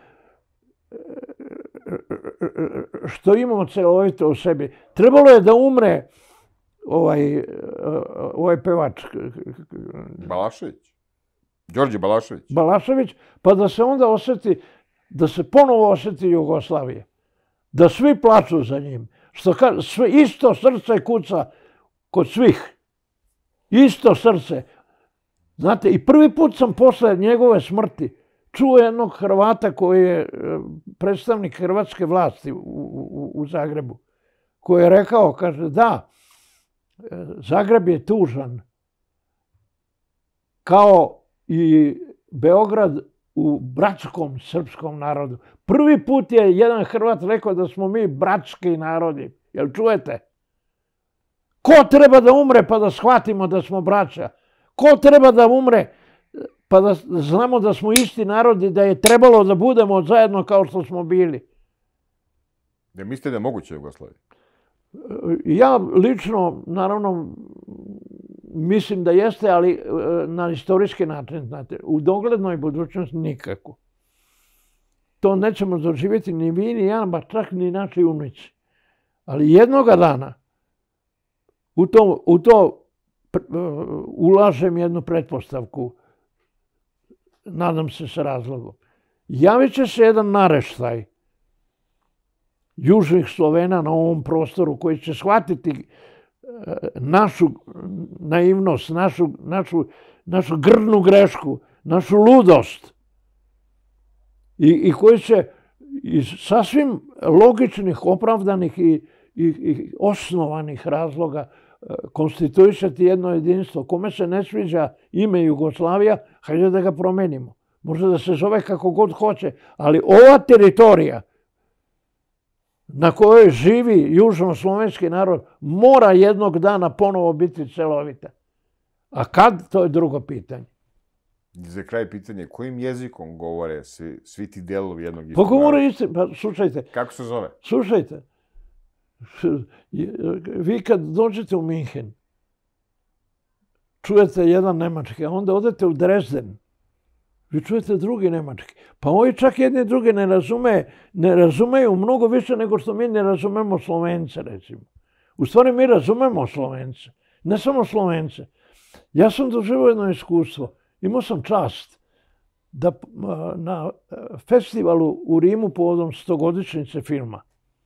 što imamo celovito u sebi. Trebalo je da umre ovaj, ovaj pevač. Balašević. Đorđe Balašević. Balašević, pa da se onda osjeti, da se ponovo osjeti Jugoslavije. Da svi plaču za njim. Što ka, sve, isto srce kuca kod svih. Isto srce. Znate, i prvi put sam posle njegove smrti čuo jednog Hrvata koji je predstavnik hrvatske vlasti u, u, u Zagrebu, koji je rekao, kaže, da, Zagreb je tužan kao i Beograd u bratskom srpskom narodu. Prvi put je jedan Hrvat rekao da smo mi bratski narodi. Jel čujete? Ko treba da umre pa da shvatimo da smo braća? Ko treba da umre pa da znamo da smo isti narodi, da je trebalo da budemo zajedno kao što smo bili? Ne mislite da je moguće Jugoslavije? Ja lično, naravno, mislim da jeste, ali na istorijski način, znate, u doglednoj budućnosti nikako. To nećemo doživjeti ni vi, ni ja, ba čak ni naši unuci. Ali jednoga dana u to, u to ulažem jednu pretpostavku, nadam se sa razlogom. Javit će se jedan naraštaj južnih Slovena na ovom prostoru koji će shvatiti našu naivnost, našu, našu, našu grdnu grešku, našu ludost i, i koji će iz sasvim logičnih, opravdanih i, i, i osnovanih razloga konstituisati jedno jedinstvo. Kome se ne sviđa ime Jugoslavija, hajde da ga promenimo. Može da se zove kako god hoće, ali ova teritorija na kojoj živi južnoslovenski narod mora jednog dana ponovo biti celovita. A kad, to je drugo pitanje. Za kraj pitanje, kojim jezikom govore svi, svi ti delovi jednog istog naroda? Pa govore isti, pa slušajte. Kako se zove? Slušajte. Vi kad dođete u Minhen, čujete jedan nemački, a onda odete u Dresden, vi čujete drugi nemački. Pa ovi čak jedni drugi ne razume, ne razumeju mnogo više nego što mi ne razumemo Slovence, recimo. U stvari mi razumemo Slovence, ne samo Slovence. Ja sam doživio jedno iskustvo. Imao sam čast da na festivalu u Rimu povodom stogodišnjice filma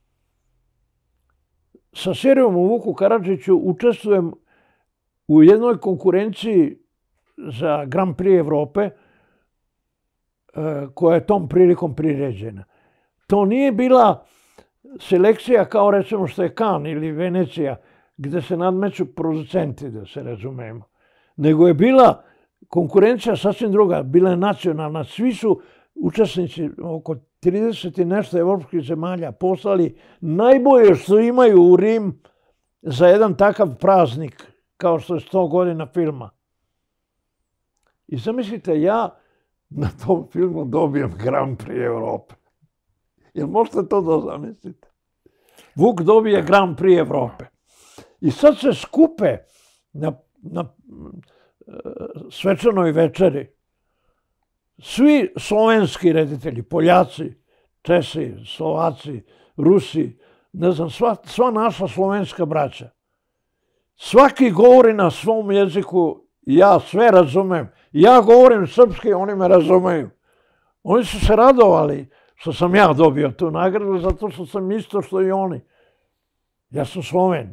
sa serijom u Vuku Karadžiću učestvujem u jednoj konkurenciji za Grand Prix Evrope koja je tom prilikom priređena. To nije bila selekcija kao recimo što je Cannes ili Venecija, gde se nadmeću producenti, da se razumemo. Nego je bila konkurencija sasvim druga, bila je nacionalna. Svi su učesnici, oko trideset i nešto evropskih zemalja, poslali najbolje što imaju u Rim za jedan takav praznik, kao što je sto godina filma. I zamislite, ja na tom filmu dobijem Grand Prix Evrope. Jel možete to da zamislite? Vuk dobije Grand Prix Evrope. I sad se skupe na, na svečanoj večeri svi slovenski reditelji, Poljaci, Česi, Slovaci, Rusi, ne znam, sva, sva naša slovenska braća. Svaki govori na svom jeziku, ja sve razumem. Ja govorim srpski, oni me razumeju. Oni su se radovali što sam ja dobio tu nagradu, zato što sam isto što i oni. Ja sam Sloven.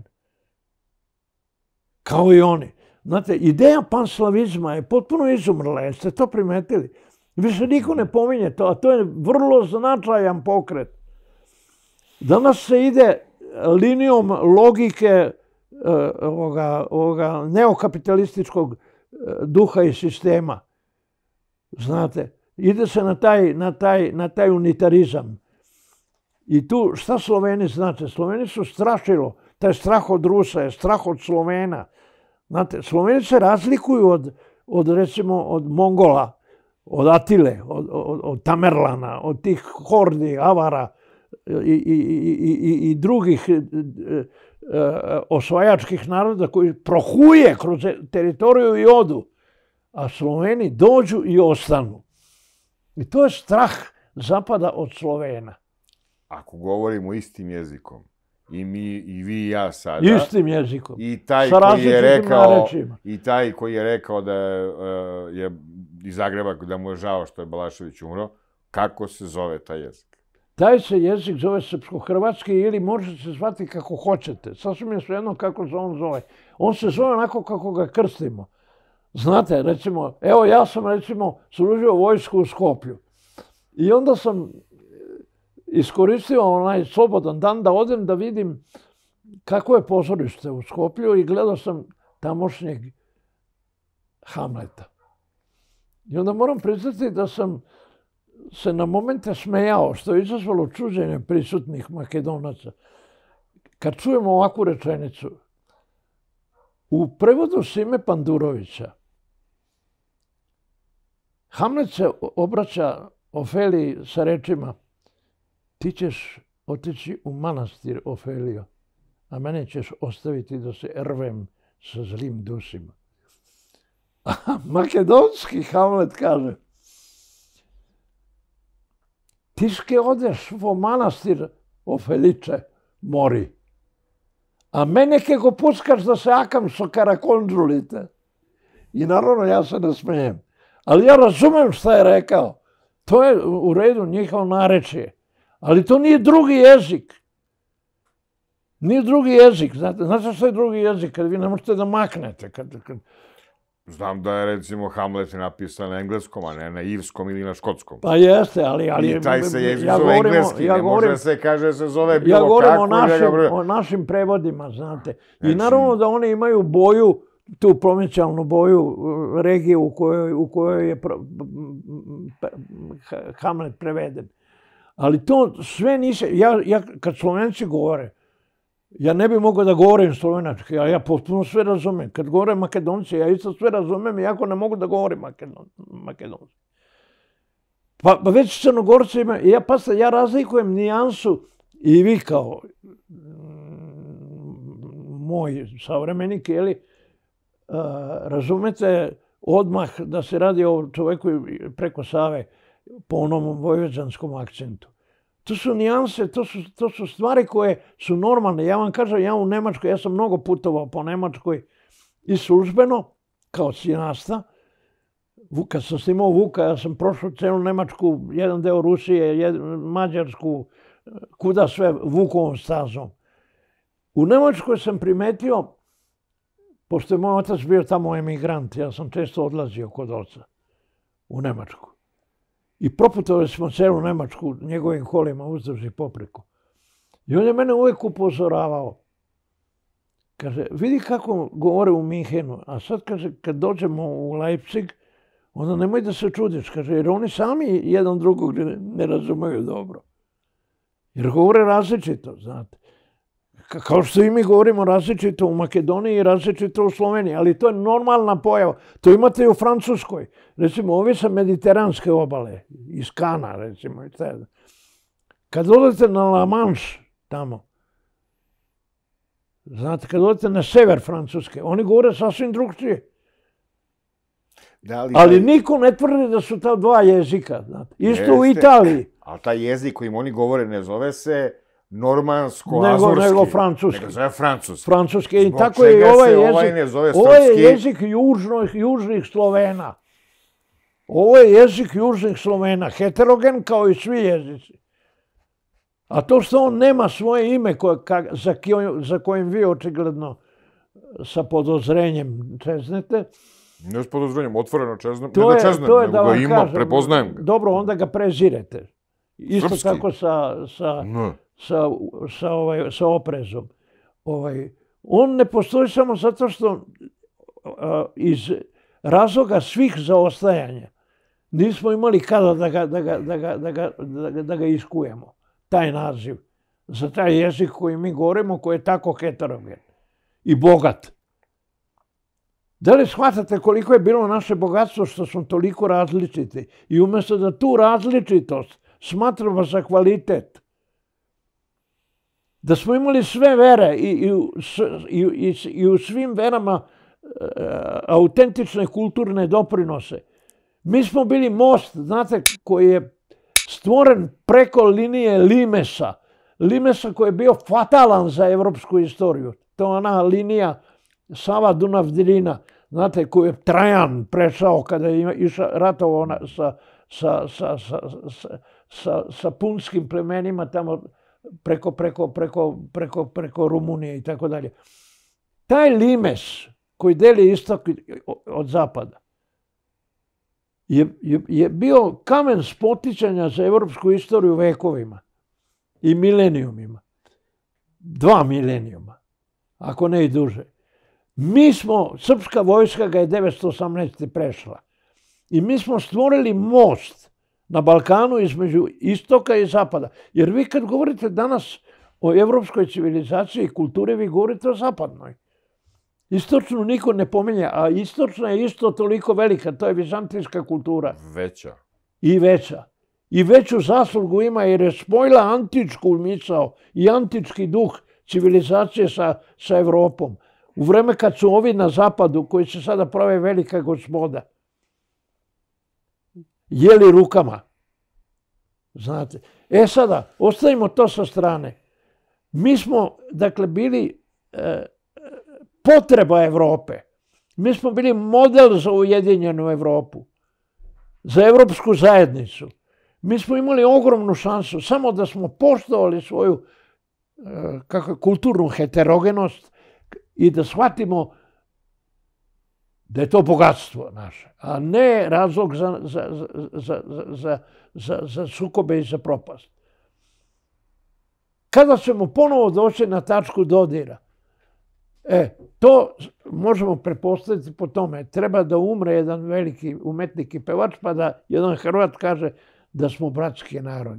Kao i oni. Znate, ideja panslavizma je potpuno izumrla, jeste to primetili? Više niko ne pominje to, a to je vrlo značajan pokret. Danas se ide linijom logike ovoga, ovoga neokapitalističkog duha i sistema. Znate, ide se na taj, na taj, na taj unitarizam. I tu šta Sloveni znate? Sloveni su strašilo. Taj strah od Rusa je strah od Slovena. Znate, Sloveni se razlikuju od, od recimo, od Mongola, od Atile, od, od, od Tamerlana, od tih hordi, avara i, i, i, i, i drugih osvajačkih naroda koji prohuje kroz teritoriju i odu. A Sloveni dođu i ostanu. I to je strah Zapada od Slovena. Ako govorimo istim jezikom, i mi, i vi i ja sada... Istim jezikom. I taj koji je rekao, i taj koji je rekao da je, uh, je iz Zagreba, da mu je žao što je Balašević umro, kako se zove taj jezik? Taj se jezik zove srpsko-hrvatski ili može se zvati kako hoćete. Sasvim je svejedno kako se on zove. On se zove onako kako ga krstimo. Znate, recimo, evo ja sam recimo služio vojsku u Skoplju. I onda sam iskoristio onaj slobodan dan da odem da vidim kako je pozorište u Skoplju i gledao sam tamošnjeg Hamleta. I onda moram priznati da sam se na momente smejao, što je izazvalo čuđenje prisutnih Makedonaca. Kad čujemo ovakvu rečenicu, u prevodu Sime Pandurovića, Hamlet se obraća Ofeliji sa rečima: ti ćeš otići u manastir, Ofelio, a mene ćeš ostaviti da se rvem sa zlim dusima. A makedonski Hamlet kaže: tiške odeš u manastir, Ofeliče, mori, a mene ke go puskaš da se akam so karakondžulite. I naravno ja se ne smijem. Ali ja razumem šta je rekao. To je u redu njihovo narečje. Ali to nije drugi jezik. Nije drugi jezik. Znate, znate što je drugi jezik? Kad vi ne možete da maknete. Kad, kad... Znam da je, recimo, Hamlet napisan na engleskom, a ne na irskom ili na škotskom. Pa jeste, ali... ali I taj se jezik ja zove engleski. Ja ne govorim, može se kaže se zove bilo ja govorim kako. O našim, o našim prevodima, znate. I naravno da oni imaju boju, tu provincijalnu boju regije u kojoj, u kojoj je pro, Hamlet preveden. Ali to sve nise... Ja, ja kad Slovenci govore, ja ne bih mogao da govorim slovenački, ali ja potpuno sve razumem. Kad govore Makedonci, ja isto sve razumem, iako ne mogu da govorim makedonski. Pa, pa već Crnogorci ima... Ja, pa, ja razlikujem nijansu i vi kao moj savremenik, jeli, Uh, razumete odmah da se radi o čoveku preko Save po onom vojvođanskom akcentu. To su nijanse, to su, to su stvari koje su normalne. Ja vam kažem, ja u Nemačkoj, ja sam mnogo putovao po Nemačkoj i službeno, kao cijenasta. Kad sam snimao Vuka, ja sam prošao celu Nemačku, jedan deo Rusije, jedan, Mađarsku, kuda sve Vukovom stazom. U Nemačkoj sam primetio, pošto je moj otac bio tamo emigrant, ja sam često odlazio kod oca u Nemačku. I proputovali smo celu Nemačku njegovim kolima uzduž i popreko. I on je mene uvijek upozoravao. Kaže, vidi kako govore u Minhenu, a sad kaže, kad dođemo u Leipzig, onda nemoj da se čudiš, kaže, jer oni sami jedan drugog ne, ne razumeju dobro. Jer govore različito, znate. Kao što i mi govorimo različito u Makedoniji i različito u Sloveniji, ali to je normalna pojava. To imate i u Francuskoj. Recimo, ovi sa mediteranske obale, iz Kana, recimo. Kad odete na La Manche, tamo, znate, kad odete na sever Francuske, oni govore sasvim drugčije. Da, ali, ali niko ne tvrdi da su ta dva jezika, znate. Isto jeste, u Italiji. Ali taj jezik kojim oni govore ne zove se normansko, nego, azorski. Nego francuski. Nego zove francuski. Francuski. I Zbog tako je i ovaj jezik. Ovaj ne zove ovo je jezik južnih, južnih Slovena. Ovo je jezik južnih Slovena. Heterogen kao i svi jezici. A to što on nema svoje ime koje, ka, za, kojim, za kojim vi očigledno sa podozrenjem čeznete. Ne s podozrenjem, otvoreno čeznem. To ne je, da čeznem, to je nego da ga vam ima, kažem, prepoznajem ga. Dobro, onda ga prezirete. Isto Srpski. tako sa, sa, sa, sa, ovaj, sa oprezom. Ovaj, on ne postoji samo zato što a, iz razloga svih zaostajanja nismo imali kada da ga, da ga, da ga, da ga, da ga, da ga iskujemo. Taj naziv za taj jezik koji mi govorimo, koji je tako heterogen i bogat. Da li shvatate koliko je bilo naše bogatstvo što smo toliko različiti i umjesto da tu različitost smatramo za kvalitet, da smo imali sve vere i, i, i, i, i u svim verama e, autentične kulturne doprinose, mi smo bili most, znate, koji je stvoren preko linije Limesa. Limesa koji je bio fatalan za evropsku istoriju. To je ona linija Sava-Dunav-Drina, znate, koju je Trajan prešao kada je išao ratovao sa, sa, sa, sa, sa, sa, sa punskim plemenima tamo preko, preko, preko, preko, preko Rumunije i tako dalje. Taj Limes koji deli istok od zapada je, je, je bio kamen spoticanja za evropsku istoriju vekovima i milenijumima. Dva milenijuma, ako ne i duže. Mi smo, srpska vojska ga je devetsto osamnaeste. prešla. I mi smo stvorili most na Balkanu između istoka i zapada. Jer vi kad govorite danas o evropskoj civilizaciji i kulturi, vi govorite o zapadnoj. Istočnu niko ne pominje, a istočna je isto toliko velika. To je vizantijska kultura. Veća. I veća. I veću zaslugu ima jer je spojila antičku misao i antički duh civilizacije sa, sa Evropom. U vreme kad su ovi na zapadu, koji se sada prave velika gospoda, jeli rukama. Znate. E sada, ostavimo to sa strane. Mi smo, dakle, bili e, potreba Evrope. Mi smo bili model za ujedinjenu Evropu. Za evropsku zajednicu. Mi smo imali ogromnu šansu, samo da smo poštovali svoju e, kako, kulturnu heterogenost i da shvatimo da je to bogatstvo naše, a ne razlog za, za, za, za, za, za sukobe i za propast. Kada ćemo ponovo doći na tačku dodira, e, to možemo pretpostaviti po tome. Treba da umre jedan veliki umetnik i pevač, pa da jedan Hrvat kaže da smo bratski narod.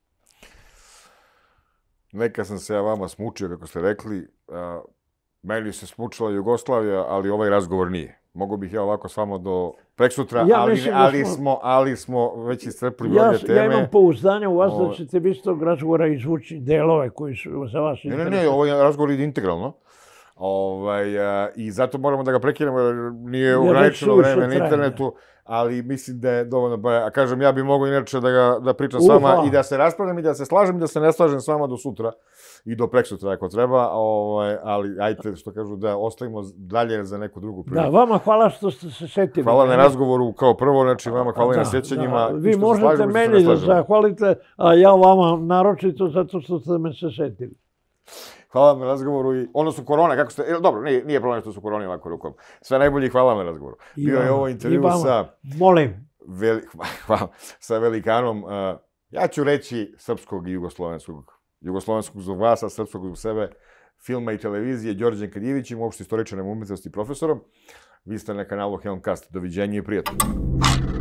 Neka sam se ja vama smučio, kako ste rekli. Meni se smučila Jugoslavija, ali ovaj razgovor nije. Mogu bih ja ovako s vama do preksutra, ja ali, ali, smo... smo, ali smo već iscrpili ja, mnoge teme. Ja imam pouzdanje u vas da ćete vi s tog razgovora izvući delove koji su za vas interesuju. Ne, ne, ne, ovaj razgovor ide integralno. Ovaj, a, I zato moramo da ga prekinemo, jer nije ograničeno vreme na internetu, ali mislim da je dovoljno. A kažem, ja bih mogao inače da, ga, da pričam s vama i da se raspravljam i da se slažem i da se ne slažem s vama do sutra i do preksutra ako treba, ovaj, ali ajte što kažu da ostavimo dalje za neku drugu priliku. Da, vama hvala što ste se setili. Hvala na razgovoru kao prvo, znači vama hvala da, na sjećanjima. Da, vi možete meni da zahvalite, a ja vama naročito zato što ste me se setili. Hvala vam na razgovoru i odnosno korona, kako ste, dobro, nije, nije problem što su koroni ovako rukom. Sve najbolje i hvala vam na razgovoru. Bio je ovo intervju sa molim. veli, hvala, sa velikanom, uh, ja ću reći srpskog i jugoslovenskog. Jugoslovenskog zbog vas, a srpskog zbog sebe, filma i televizije, Đorđem Kadjevićem, uopšte istoričarem umetnosti i profesorom. Vi ste na kanalu Helmcast. Doviđenja i prijatno.